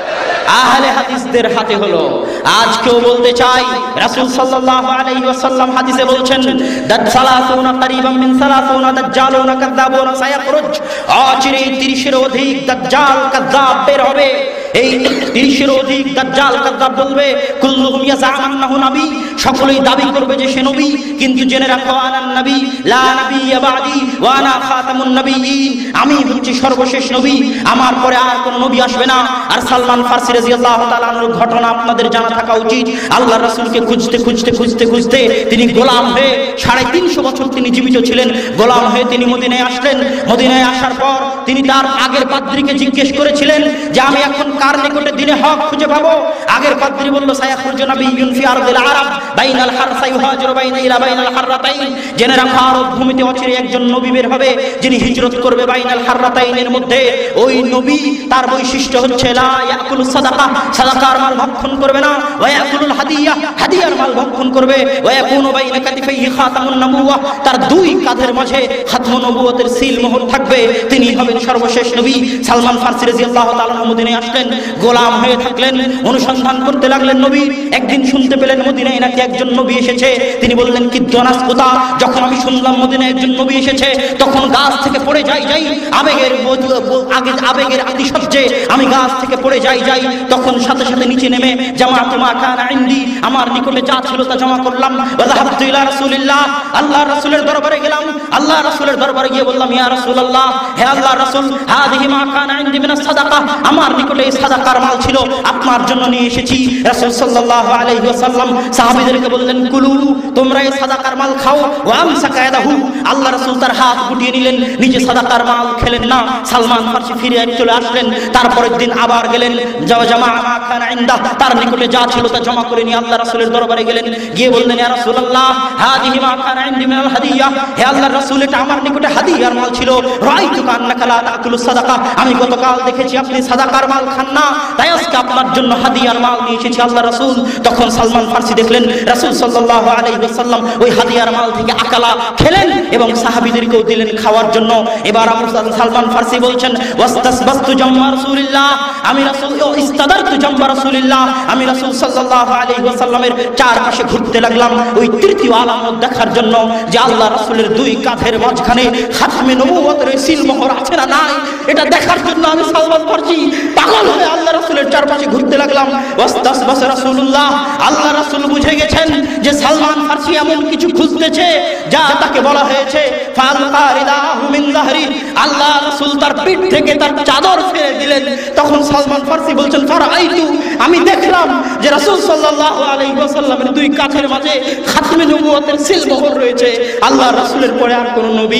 আহলে হাদিসদের হাতে হলো। আজকেও বলতে চাই, রাসূল সাল্লাল্লাহু আলাইহি ওয়াসাল্লাম হাদিসে বলছেন, দাজ্জালাতুনা কারীবাম মিন সালাতুনা দাজ্জালুনা কাযাবুনা সায়াখরুজ, অচিরে তিরিশের অধিক দাজ্জাল কাযাব বের হবে। এই তিরিশের অধিক দাজ্জাল কাযাব বলবে, কুল্লুহুম ইয়াজামান্নাহু নবী, সকলেই দাবি করবে যে সে নবী, কিন্তু জেনে রাখো আনান নবী লা নাবিয়্যা বাদি ওয়া আনা খাতামুন নবিয়্যিন, আমি হচ্ছি সর্বশেষ নবী, আমার পরে আর কোনো নবী আসবে না। আর সালমান ফারসি রাদিয়াল্লাহু তাআলা আনহুর ঘটনা আপনাদের জানা থাকা উচিত। আল্লাহর রাসূলকে খুঁজতে খুঁজতে খুঁজতে খুঁজতে তিনি গোলাম হয়ে সাড়ে তিনশো বছর তিনি জীবিত ছিলেন। গোলাম হয়ে তিনি মদিনায় আসলেন। মদিনায় আসার পর তিনি তার আগের পাদ্রীকে জিজ্ঞেস করেছিলেন যে আমি এখন কার নিকটে দিনে হক খুঁজে পাবো? আগের পাদ্রী বলল, সায়াখরুজু নাবিয়্যুন ফি আরদিল আরব বাইনাল হারসা ইউহাজিরু বাইনা ইলা বাইনাল হাররাতাইন, জেনে রাখো আরব ভূমিতে অচিরে একজন নবী বের হবে যিনি হিজরত করবে বাইনাল হাররাতাইনের মধ্যে। ওই নবী তার বৈশিষ্ট্য হচ্ছে লা ইয়াকুলু সাদাকা, সাদাকার মাল ভক্ষণ করবে না, ওয়া ইয়াকুলুল হাদিয়া, হাদিয়ার মাল ভক্ষণ করবে, ওয়া ইয়াকুনু বাইনা কাতিফাইহি খাতামুন নবুওয়া, তার দুই কাঁধের মাঝে খাতমুন নবুয়তের সিল মোহর থাকবে, তিনি হবেন সর্বশেষ নবী। সালমান ফারসি রাদিয়াল্লাহু তাআলা মদিনায় আসলেন, গোলাম হয়ে থাকলেন, অনুসন্ধান করতে লাগলেন নবী। একদিন শুনতে পেলেন মদিনায় নাকি একজন নবী এসেছে। তিনি বললেন, কি জনাস কোথা? যখন আমি শুনলাম মদিনায় একজন নবী এসেছে, তখন গাছ থেকে পড়ে যাই যাই আবেগের আগে আবেগের আদিশব্দে আমি গাছ থেকে পড়ে যাই যাই তখন সাথে সাথে নিচে নেমে জামাআতু মা কানা ইনদি, আমার নিকটে যা ছিল তা জমা করলাম। ওয়া যাহাবতু ইলা রাসূলিল্লাহ, আল্লাহর রাসূলের দরবারে গেলাম। আল্লাহর রাসূলের দরবারে গিয়ে বললাম, ইয়া রাসূলুল্লাহ, হে আল্লাহর রাসূল, হাদিহি মা কানা ইনদি মিনাস সাদাকা, আমার নিকটে এই সাদাকার মাল ছিল, আপনার জন্য নিয়ে এসেছি। রাসূল সাল্লাল্লাহু আলাইহি ওয়াসাল্লাম সাহাবীদেরকে বললেন, কুলু, তোমরা এই সাদাকার মাল খাও। ওয়া আমসাকা ইয়াদাহু, আল্লাহর রাসূল তার হাত গুটিয়ে নিলেন, নিজে সাদাকার মাল খেলেন না। সালমান ফারসি ফিরে চলে আসলেন। তারপরের দিন আবার গেলেন, জামা মা কানা ইনদা, তার নিকটে যা ছিল তা জমা করে নিয়ে আল্লাহর রাসূলের দরবারে গেলেন। গিয়ে বললেন, ইয়া রাসূলুল্লাহ, হাদিহি মা কানা ইনদি মিনাল হাদিয়া, হে আল্লাহর রাসূল, এটা আমার নিকটে হাদিয়ার মাল ছিল। রাআইতুকা আন্নাকা লা তাকুলুস সাদাকা, আমি গতকাল দেখেছি আপনি সাদাকার মাল খান না, তাই আজকে আপনার জন্য হাদিয়ার মাল নিয়ে এসেছি আল্লাহর রাসূল। তখন সালমান ফারসি দেখলেন রাসূল সাল্লাল্লাহু আলাইহি ওয়াসাল্লাম ওই হাদিয়ার মাল থেকে আকালা খেলেন এবং সাহাবীদেরকেও দিলেন খাওয়ার জন্য। এবার আবু সালমান ফারসি বলছেন, ওয়াস্তাসবাতু জামা রাসূলিল্লাহ, আমি রাসূল ও ইস্তাদারতু জামা রাসূলিল্লাহ, আমি রাসূল সাল্লাল্লাহু আলাইহি ওয়াসাল্লামের চারপাশে ঘুরতে লাগলাম ওই তৃতীয় আলামত দেখার জন্য যে আল্লাহ রাসূলের দুই কাঁধের মাঝখানে খাতমে নবুয়তের সিল মোহর আছে না নাই, এটা দেখার জন্য আমি সালমান ফারসি পাগল হয়ে আল্লাহ রাসূলের চারপাশে ঘুরতে লাগলাম। ওয়াস্তাসবাস রাসূলুল্লাহ, আল্লাহ রাসূল বুঝে গেছেন যে সালমান ফারসি এমন কিছু খুঁজতেছে যা তাকে বলা হয়েছে ফালকা রিদাহু মিন যাহরি, আল্লাহ রাসূল তার পিঠ থেকে তার চাদর ফেলে দিলেন। তখন সালমান ফারসি বলছেন, ফারাআইতু, আমি দেখলাম যে রাসূল সাল্লাল্লাহু আলাইহি ওয়াসাল্লামের দুই কাঁধের মাঝে খাতমে নবুয়তের সিল মোহর রয়েছে, আল্লাহ রাসূলের পরে আর কোনো নবী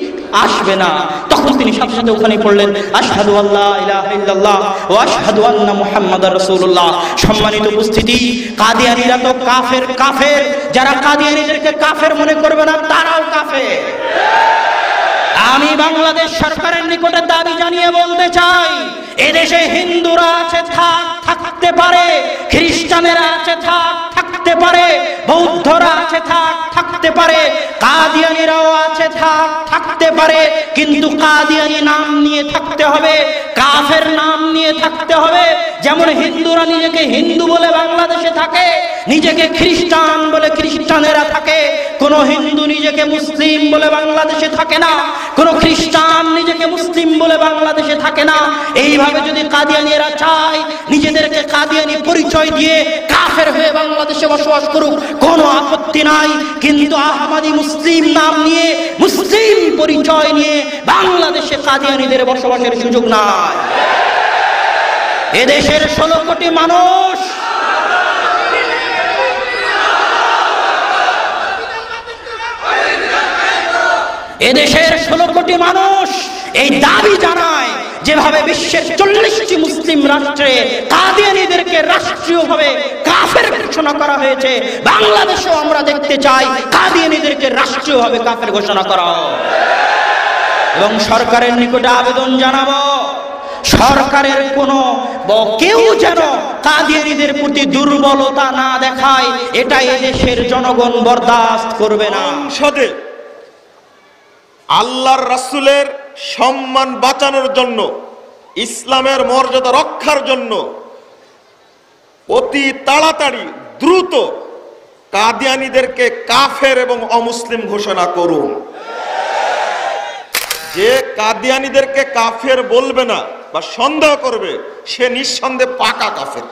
আসবে না। তখন তিনি সাথে সাথে ওখানে পড়লেন, আশহাদু আল্লা ইলাহা ইল্লাল্লাহ ওয়া আশহাদু আন্না মুহাম্মাদার রাসূলুল্লাহ। সম্মানিত উপস্থিতি, কাদিয়ানীরা তো কাফের কাফের যারা কাদিয়ানীদেরকে কাফের মনে করবে না তারাও কাফের। আমি বাংলাদেশ সরকারের নিকটে দাবি জানিয়ে বলতে চাই, এদেশে হিন্দুরা আছে থাক থাকতে পারে, খ্রিস্টানেরা আছে থাক থাকতে পারে, বৌদ্ধরা আছে থাক থাকতে পারে, কাদিয়ানীরাও আছে থাক থাকতে পারে, কিন্তু কাদিয়ানী নাম নিয়ে থাকতে হবে, কাফের নাম নিয়ে থাকতে হবে। যেমন হিন্দুরা নিজেকে হিন্দু বলে বাংলাদেশে থাকে, নিজেকে খ্রিস্টান বলে খ্রিস্টানেরা থাকে, কোন হিন্দু নিজেকে মুসলিম বলে বাংলাদেশে থাকে না, কোন খ্রিস্টান নিজেকে মুসলিম বলে বাংলাদেশে থাকে না। এইভাবে যদি কাদিয়ানীরা চায় নিজেদেরকে কাদিয়ানী পরিচয় দিয়ে কাফের হয়ে বাংলাদেশে বসবাস করুক, কোনো আপত্তি নাই, কিন্তু আহমদী মুসলিম নাম নিয়ে মুসলিম পরিচয় নিয়ে বাংলাদেশে কাদিয়ানীদের বসবাসের সুযোগ নাই। এদেশের ষোলো কোটি মানুষ এদেশের ষোলো কোটি মানুষ এই দাবি জানায় যেভাবে বিশ্বের চল্লিশটি মুসলিম রাষ্ট্রে কাদিয়ানীদেরকে রাষ্ট্রীয়ভাবে কাফের ঘোষণা করা হয়েছে, বাংলাদেশেও আমরা দেখতে চাই কাদিয়ানীদেরকে রাষ্ট্রীয়ভাবে কাফের ঘোষণা করা হোক। এবং সরকারের নিকটে আবেদন জানাবো, সরকারের কোনো কেউ যেন কাদিয়ানীদের প্রতি দুর্বলতা না দেখায়, এটা এদেশের জনগণ বরদাস্ত করবে না। সংসদে আল্লাহর রাসূলের সম্মান বাঁচানোর জন্য, ইসলামের মর্যাদা রক্ষার জন্য অতি তাড়াতাড়ি দ্রুত কাদিয়ানীদেরকে কাফের এবং অমুসলিম ঘোষণা করুন। যে কাদিয়ানীদেরকে কাফের বলবে না বা সন্দেহ করবে, সে নিঃসন্দেহে পাকা কাফের,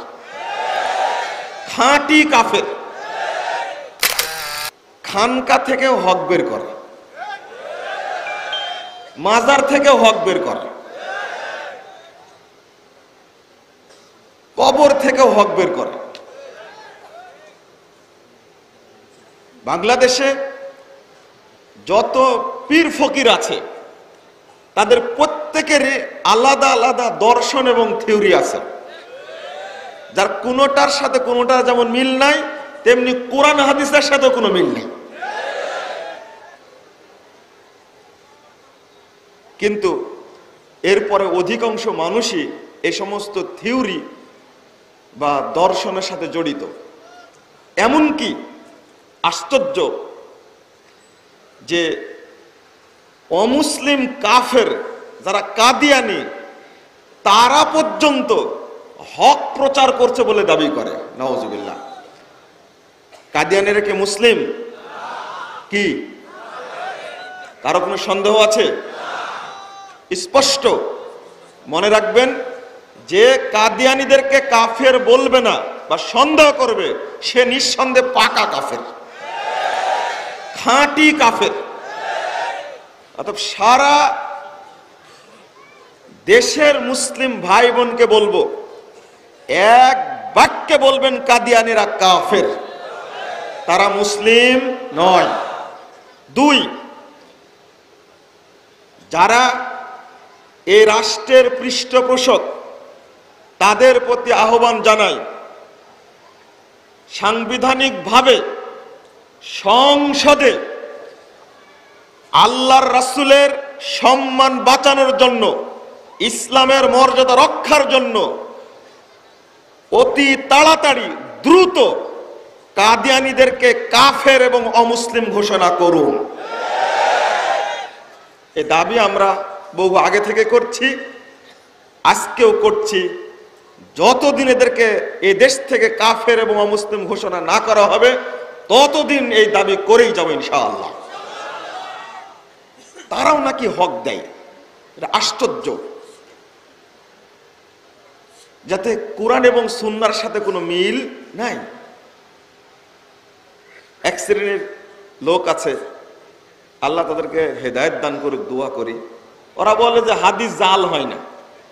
খাঁটি কাফের। খানকা থেকেও হক বের করে, মাজার থেকেও হক বের করে, কবর থেকেও হক বের করে। বাংলাদেশে যত পীর ফকির আছে তাদের প্রত্যেকের আলাদা আলাদা দর্শন এবং থিওরি আছে, যার কোনোটার সাথে কোনোটার যেমন মিল নাই, তেমনি কোরআন হাদিসের সাথে কোনো মিল নেই। কিন্তু এরপরে অধিকাংশ মানুষই এই সমস্ত থিওরি বা দর্শনের সাথে জড়িত। এমনকি আশ্চর্য যে অমুসলিম কাফের যারা কাদিয়ানি, তারা পর্যন্ত হক প্রচার করছে বলে দাবি করে। নাউজুবিল্লাহ। কাদিয়ানিরা কি মুসলিম? কি কারো কোনো সন্দেহ আছে? স্পষ্ট মনে রাখবেন, যে কাদিয়ানীদেরকে কাফের বলবে না বা সন্দেহ করবে, সে নিঃসন্দেহে পাকা কাফের, খাঁটি কাফের। অর্থাৎ সারা দেশের মুসলিম ভাই বোনকে বলবো, এক বাক্যে বলবেন কাদিয়ানীরা কাফের, তারা মুসলিম নয়। দুই, যারা এই রাষ্ট্রের পৃষ্ঠপোষক, তাদের প্রতি আহ্বান জানাই, সাংবিধানিকভাবে সংসদে আল্লাহর রাসূলের সম্মান বাঁচানোর জন্য, ইসলামের মর্যাদা রক্ষার জন্য অতি তাড়াতাড়ি দ্রুত কাদিয়ানীদেরকে কাফের এবং অমুসলিম ঘোষণা করুন। এই দাবি আমরা বহু আগে থেকে করছি, আজকেও করছি। যতদিন এদেরকে এই দেশ থেকে কাফের এবং অমুসলিম ঘোষণা না করা হবে, ততদিন এই দাবি করেই যাব ইনশাআল্লাহ। তারাও নাকি হক দেয়, এটা আশ্চর্য। যাতে কোরআন এবং সুন্নাহর সাথে কোনো মিল নাই। এক শ্রেণীর লোক আছে, আল্লাহ তাদেরকে হেদায়েত দান করুক, দোয়া করি। ওরা বলে যে হাদিস জাল হয় না।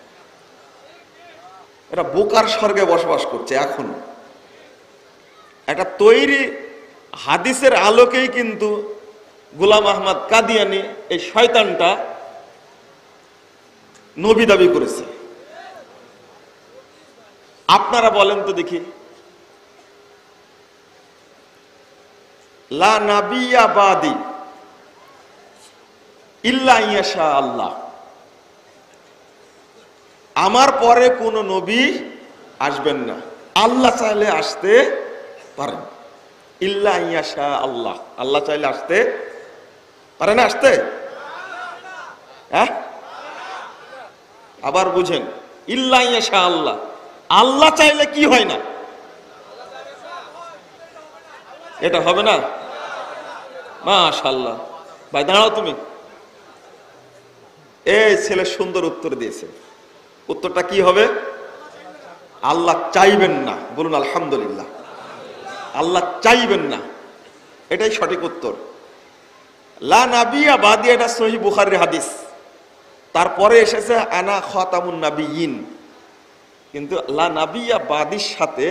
এরা বোকার স্বর্গে বসবাস করছে। এখন একটা তৈরি হাদিসের আলোকেই কিন্তু গোলাম আহমদ কাদিয়ানী, এই শয়তানটা, নবী দাবি করেছে। আপনারা বলেন তো দেখি, লা নাবিয়্যা বাদি ইল্লা ইয়াশা আল্লাহ, আমার পরে কোন নবী আসবেন না, আল্লাহ চাইলে আসতে পারেন। ইল্লা ইয়াশা আল্লাহ, আল্লাহ চাইলে আসতে পারে না? আসতে হ্যাঁ, আবার বুঝেন, ইল্লা ইয়াশা আল্লাহ, আল্লাহ চাইলে কি হয় না? এটা হবে না? মাশাআল্লাহ। ভাই দাঁড়াও তুমি। এই ছেলে সুন্দর উত্তর দিয়েছে। উত্তরটা কি হবে? আল্লাহ চাইবেন না। বলুন আলহামদুলিল্লাহ। আল্লাহ চাইবেন না, এটাই সঠিক উত্তর। লা নাবিয়্যা বাদি, এটা সহিহ বুখারীর হাদিস। তারপরে এসেছে আনা খাতামুন নাবিয়্যিন। কিন্তু লা নাবিয়্যা বাদির সাথে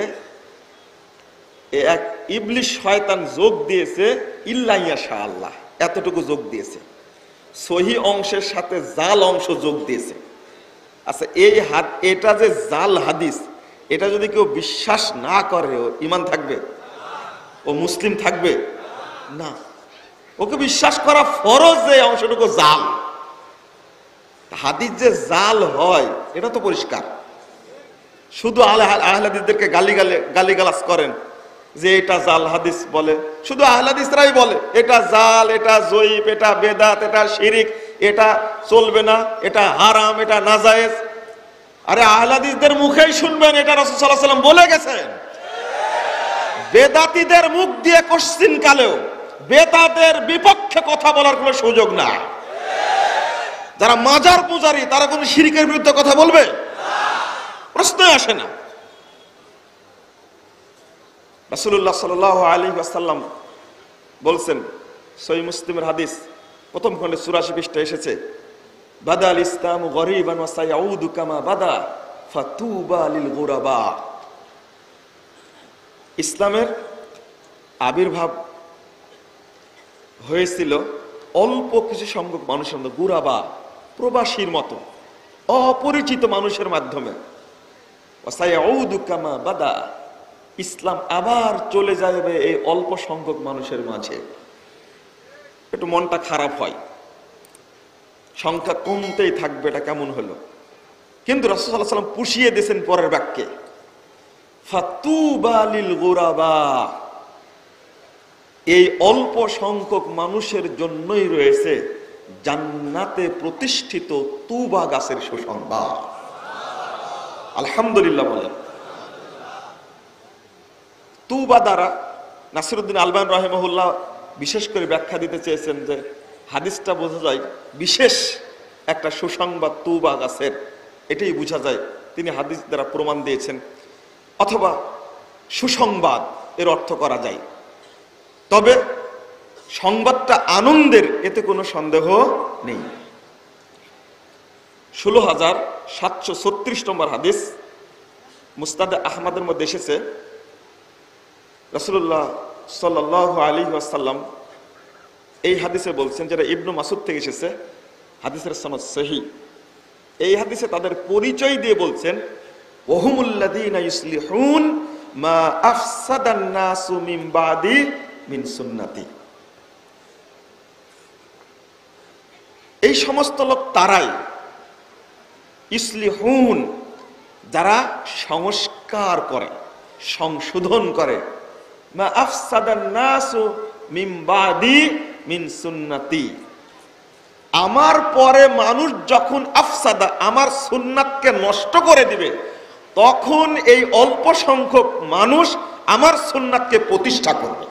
এক ইবলিশ শয়তান যোগ দিয়েছে, ইল্লা ইয়াশা আল্লাহ, এতটুকু যোগ দিয়েছে। সহি অংশের সাথে জাল অংশ যোগ দিয়েছে। আচ্ছা, এই হাত এটা যে জাল হাদিস, এটা যদি কেউ বিশ্বাস না করে, ও ইমান থাকবে? ও মুসলিম থাকবে না। ওকে বিশ্বাস করা ফরজ যে অংশটুকু জাল। হাদিস যে জাল হয় এটা তো পরিষ্কার। শুধু আহলে হাদিসদেরকে গালি গালি গালিগালাজ করেন যে এটা জাল হাদিস বলে, শুধু আহলে হাদিসরাই বলে এটা জাল, এটা জয়ীফ, এটা বেদাত, এটা শিরিক, এটা চলবে না, এটা হারাম, এটা নাজায়েজ। আরে আহলে হাদিসদের মুখেই শুনবেন এটা রাসূল সাল্লাল্লাহু আলাইহি ওয়াসাল্লাম বলে গেছেন। বেদাতীদের মুখ দিয়ে কোশ্চিন কালেও বেদাতের বিপক্ষে কথা বলার কোনো সুযোগ না। যারা মাজার পূজারী তারা কোন শিরকের বিরুদ্ধে কথা বলবে? প্রশ্নই আসে না। রাসূলুল্লাহ সাল্লাল্লাহু আলাইহি ওয়াসাল্লাম বলছেন, সহিহ মুসলিমের হাদিস প্রথম খণ্ডে চুরাশি পৃষ্ঠায় এসেছে, বাদাল ইসলামু গরীবান ওয়া সায়াউদু কামা বাদা ফাতুবা লিল গুরাবা। ইসলামের আবির্ভাব হয়েছিল অল্প কিছু সংখ্যক মানুষের মধ্যে, গুরাবা, প্রবাসীর মতো, অপরিচিত মানুষের মাধ্যমে। ওয়া সায়াউদু কামা বাদা, ইসলাম আবার চলে যাবে এই অল্প সংখ্যক মানুষের মাঝে। একটু মনটা খারাপ হয়, সংখ্যা কমতেই থাকবে, এটা কেমন হলো? কিন্তু রাসূল সাল্লাল্লাহু আলাইহি ওয়াসাল্লাম পুষিয়ে দিয়েছেন পরের বাক্যে, ফাতুবা লিল গুরাবা, এই অল্প সংখ্যক মানুষের জন্যই রয়েছে জান্নাতে প্রতিষ্ঠিত তুবা গাছের সুসংবাদ। আলহামদুলিল্লাহ বলেন। তুবা দ্বারা নাসিরউদ্দিন আলবানী রাহিমাহুল্লাহ বিশেষ করে ব্যাখ্যা দিতে চেয়েছেন যে হাদিসটা বোঝা যায় বিশেষ একটা সুসংবাদ তুবা গাছের, এটাই বোঝা যায়। তিনি হাদিস দ্বারা প্রমাণ দিয়েছেন। অথবা সুসংবাদ এর অর্থ করা যায়, তবে সংবাদটা আনন্দের, এতে কোনো সন্দেহ নেই। ষোলো হাজার সাতশো ছত্রিশ নম্বর হাদিস মুসনাদে আহমদের মধ্যে এসেছে, রাসূলুল্লাহ সাল্লাল্লাহু আলাইহি ওয়াসাল্লাম এই হাদিসে বলছেন, যেটা ইবনু মাসউদ থেকে এসেছে, হাদিসের সনদ সহিহ। এই হাদিসে তাদের পরিচয় দিয়ে বলছেন, ওয়াহুমুল্লাযীনা ইউসলিহুন মা আফসাদান নাসু মিন বাদি মিন সুন্নতি। এই সমস্ত লোক তারাই, ইসলিহুন, যারা সংস্কার করে, সংশোধন করে, মা আফসাদান নাসু মিন বাদি মিন সুন্নতি, আমার পরে মানুষ যখন আফসাদা, আমার সুন্নাতকে নষ্ট করে দিবে, তখন এই অল্প সংখ্যক মানুষ আমার সুন্নাতকে প্রতিষ্ঠা করবে।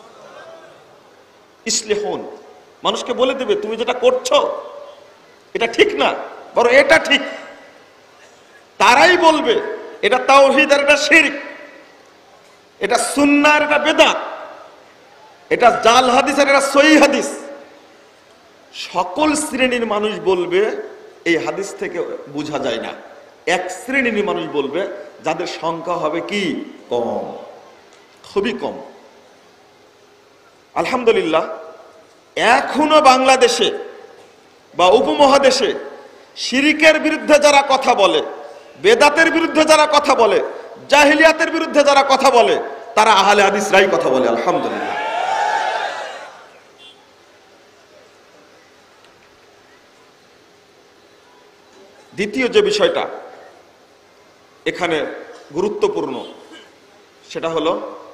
ইসলিহুন, মানুষকে বলে দেবে তুমি যেটা করছো এটা ঠিক না, বরং এটা ঠিক। তারাই বলবে এটা তাওহীদ আর এটা শিরক, এটা সুন্নাহ আর এটা বেদাত, এটা জাল হাদিস আর এটা সহিহ হাদিস। সকল শ্রেণীর মানুষ বলবে এই হাদিস থেকে বোঝা যায় না। এক শ্রেণীর মানুষ বলবে যাদের সংখ্যা হবে কি কম, খুবই কম। আলহামদুলিল্লাহ, এখনো বাংলাদেশে বা উপমহাদেশে শিরিকের বিরুদ্ধে যারা কথা বলে, বেদাতের বিরুদ্ধে যারা কথা বলে, জাহিলিয়াতের বিরুদ্ধে যারা কথা বলে, তারা আহলে হাদিসরাই কথা বলে। আলহামদুলিল্লাহ। দ্বিতীয় যে বিষয়টা এখানে গুরুত্বপূর্ণ, সেটা হলো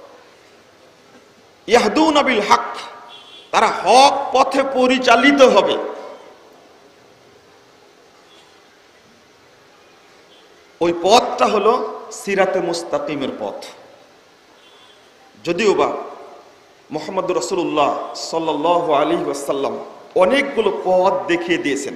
ইয়াহদুনা বিল হক, তারা হক পথে পরিচালিত হবে। ওই পথটা হলো সিরাতে মুস্তাকিমের পথ। যদিও বা মুহাম্মদ রাসূলুল্লাহ সাল্লাল্লাহু আলাইহি ওয়াসাল্লাম অনেকগুলো পথ দেখিয়ে দিয়েছেন,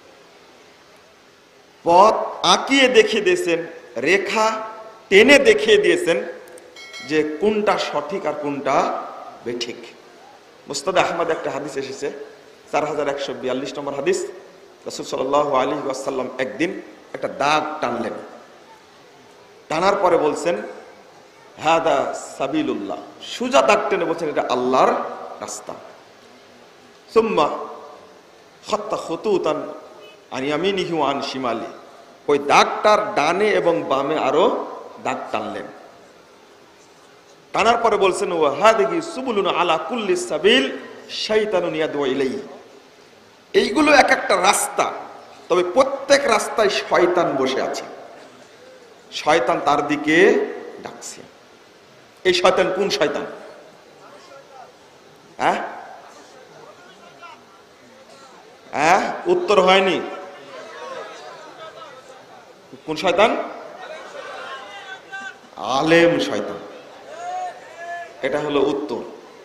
পথ আঁকিয়ে দেখিয়ে দিয়েছেন, রেখা টেনে দেখিয়ে দিয়েছেন যে কোনটা সঠিক আর কোনটা বেঠিক। মুসনাদ আহমদ একটা হাদিস এসেছে, চার হাজার একশো বিয়াল্লিশ নম্বর হাদিস। রাসূল সাল্লাল্লাহু আলাইহি ওয়াসাল্লাম একদিন একটা দাগ টানলেন, টানার পরে বলছেন হাদা সাবিলুল্লাহ, সুজা দাগ টেনে বলছেন এটা আল্লাহর রাস্তা। সুম্মা খাত্তা খুতুতান আন ইয়ামিনিহি ওয়া আন শিমালি, ওই দাগটার ডানে এবং বামে আরো দাগ টানলেন। টানার পরে বলছেন ও হাদিহি সুবুলুন আলা কুল্লি সাবিল শাইতানুন ইয়াদউ ইলাইহি, এইগুলো এক একটা রাস্তা, তবে প্রত্যেক রাস্তায় শয়তান বসে আছে, শয়তান তার দিকে ডাকছে। এই শয়তান কোন শয়তান? হ্যাঁ হ্যাঁ উত্তর হয়নি। কোন শয়তান? আলেম শয়তান, এটা হলো উত্তর।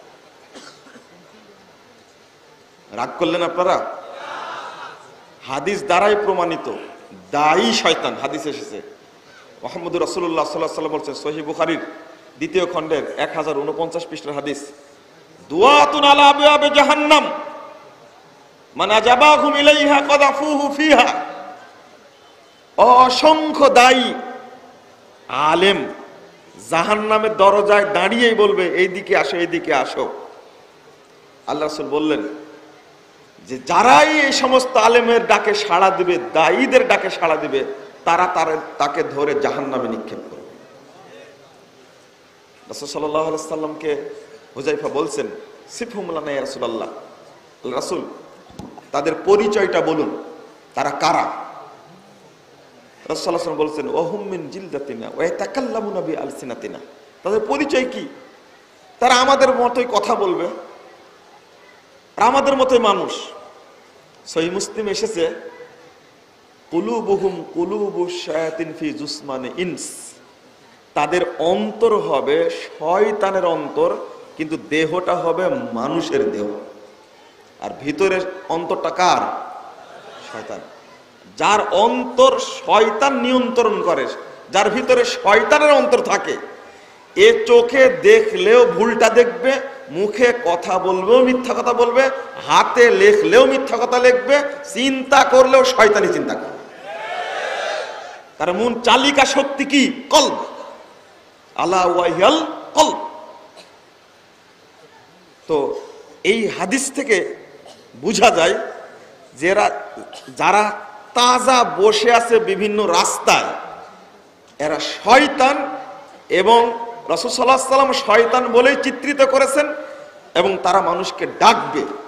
রাগ করলেন আপনারা? হাদিস দ্বারাই প্রমাণিত দায়ী শয়তান। হাদিস এসেছে মুহাম্মদুর রাসূলুল্লাহ সাল্লাল্লাহু আলাইহি ওয়াসাল্লাম বলছেন, সহিহ বুখারীর দ্বিতীয় খণ্ডের এক হাজার উনপঞ্চাশ পৃষ্ঠার হাদিস, দুআতুন আলা আবওয়াবে জাহান্নাম মান আজাবাহুম ইলাইহা কাযাফুহু ফিহা। অসংখ্য দায়ী আলেম জাহান্নামের দরজায় দাঁড়িয়েই বলবে এইদিকে আসো, এইদিকে আসো। আল্লাহ রাসূল বললেন যে যারাই এই সমস্ত আলেমের ডাকে সাড়া দিবে, দায়ীদের ডাকে সাড়া দিবে, তারা তাকে ধরে জাহান্নামে নিক্ষেপ করবে। রাসূল সাল্লাল্লাহু আলাইহি সাল্লামকে হুযায়ফা বলছেন, সিফহুম লানা ইয়া রাসূলুল্লাহ, রাসূল তাদের পরিচয়টা বলুন, তারা কারা? রাসূল সাল্লাল্লাহু আলাইহি ওয়াসাল্লাম বলছেন, ওয়াহুম মিন জিলদাতিনা ওয়া ইয়াতাকাল্লামুনা বিআলসিনাতিনা, তাদের পরিচয় কি? তারা আমাদের মতোই কথা বলবে, আমাদের মতোই মানুষ। সহিহ মুসলিম এসেছে, কুলুবুহুম কুলুবুশ শায়াতিন ফি জুসমানি ইনস, তাদের অন্তর হবে শয়তানের অন্তর, কিন্তু দেহটা হবে মানুষের দেহ। আর ভিতরের অন্তরটা কার? শয়তান। যার অন্তর শয়তান নিয়ন্ত্রণ করে, যার ভিতরে শয়তানের অন্তর থাকে, এ চোখে দেখলেও ভুলটা দেখবে, মুখে কথা বলবেও মিথ্যা কথা বলবে, হাতে লেখলেও মিথ্যা কথা লিখবে, চিন্তা করলেও শয়তানি চিন্তা করবে। তার মন চালিকা শক্তি কি? কলব। আলা ওয়াহিয়াল কলব। তো এই হাদিস থেকে বোঝা যায় যে যারা তাজা বসে আছে বিভিন্ন রাস্তায়, এরা শয়তান, এবং রাসূল সাল্লাল্লাহু আলাইহি ওয়াসাল্লাম শয়তান বলেই চিত্রিত করেছেন, এবং তারা মানুষকে ডাকবে।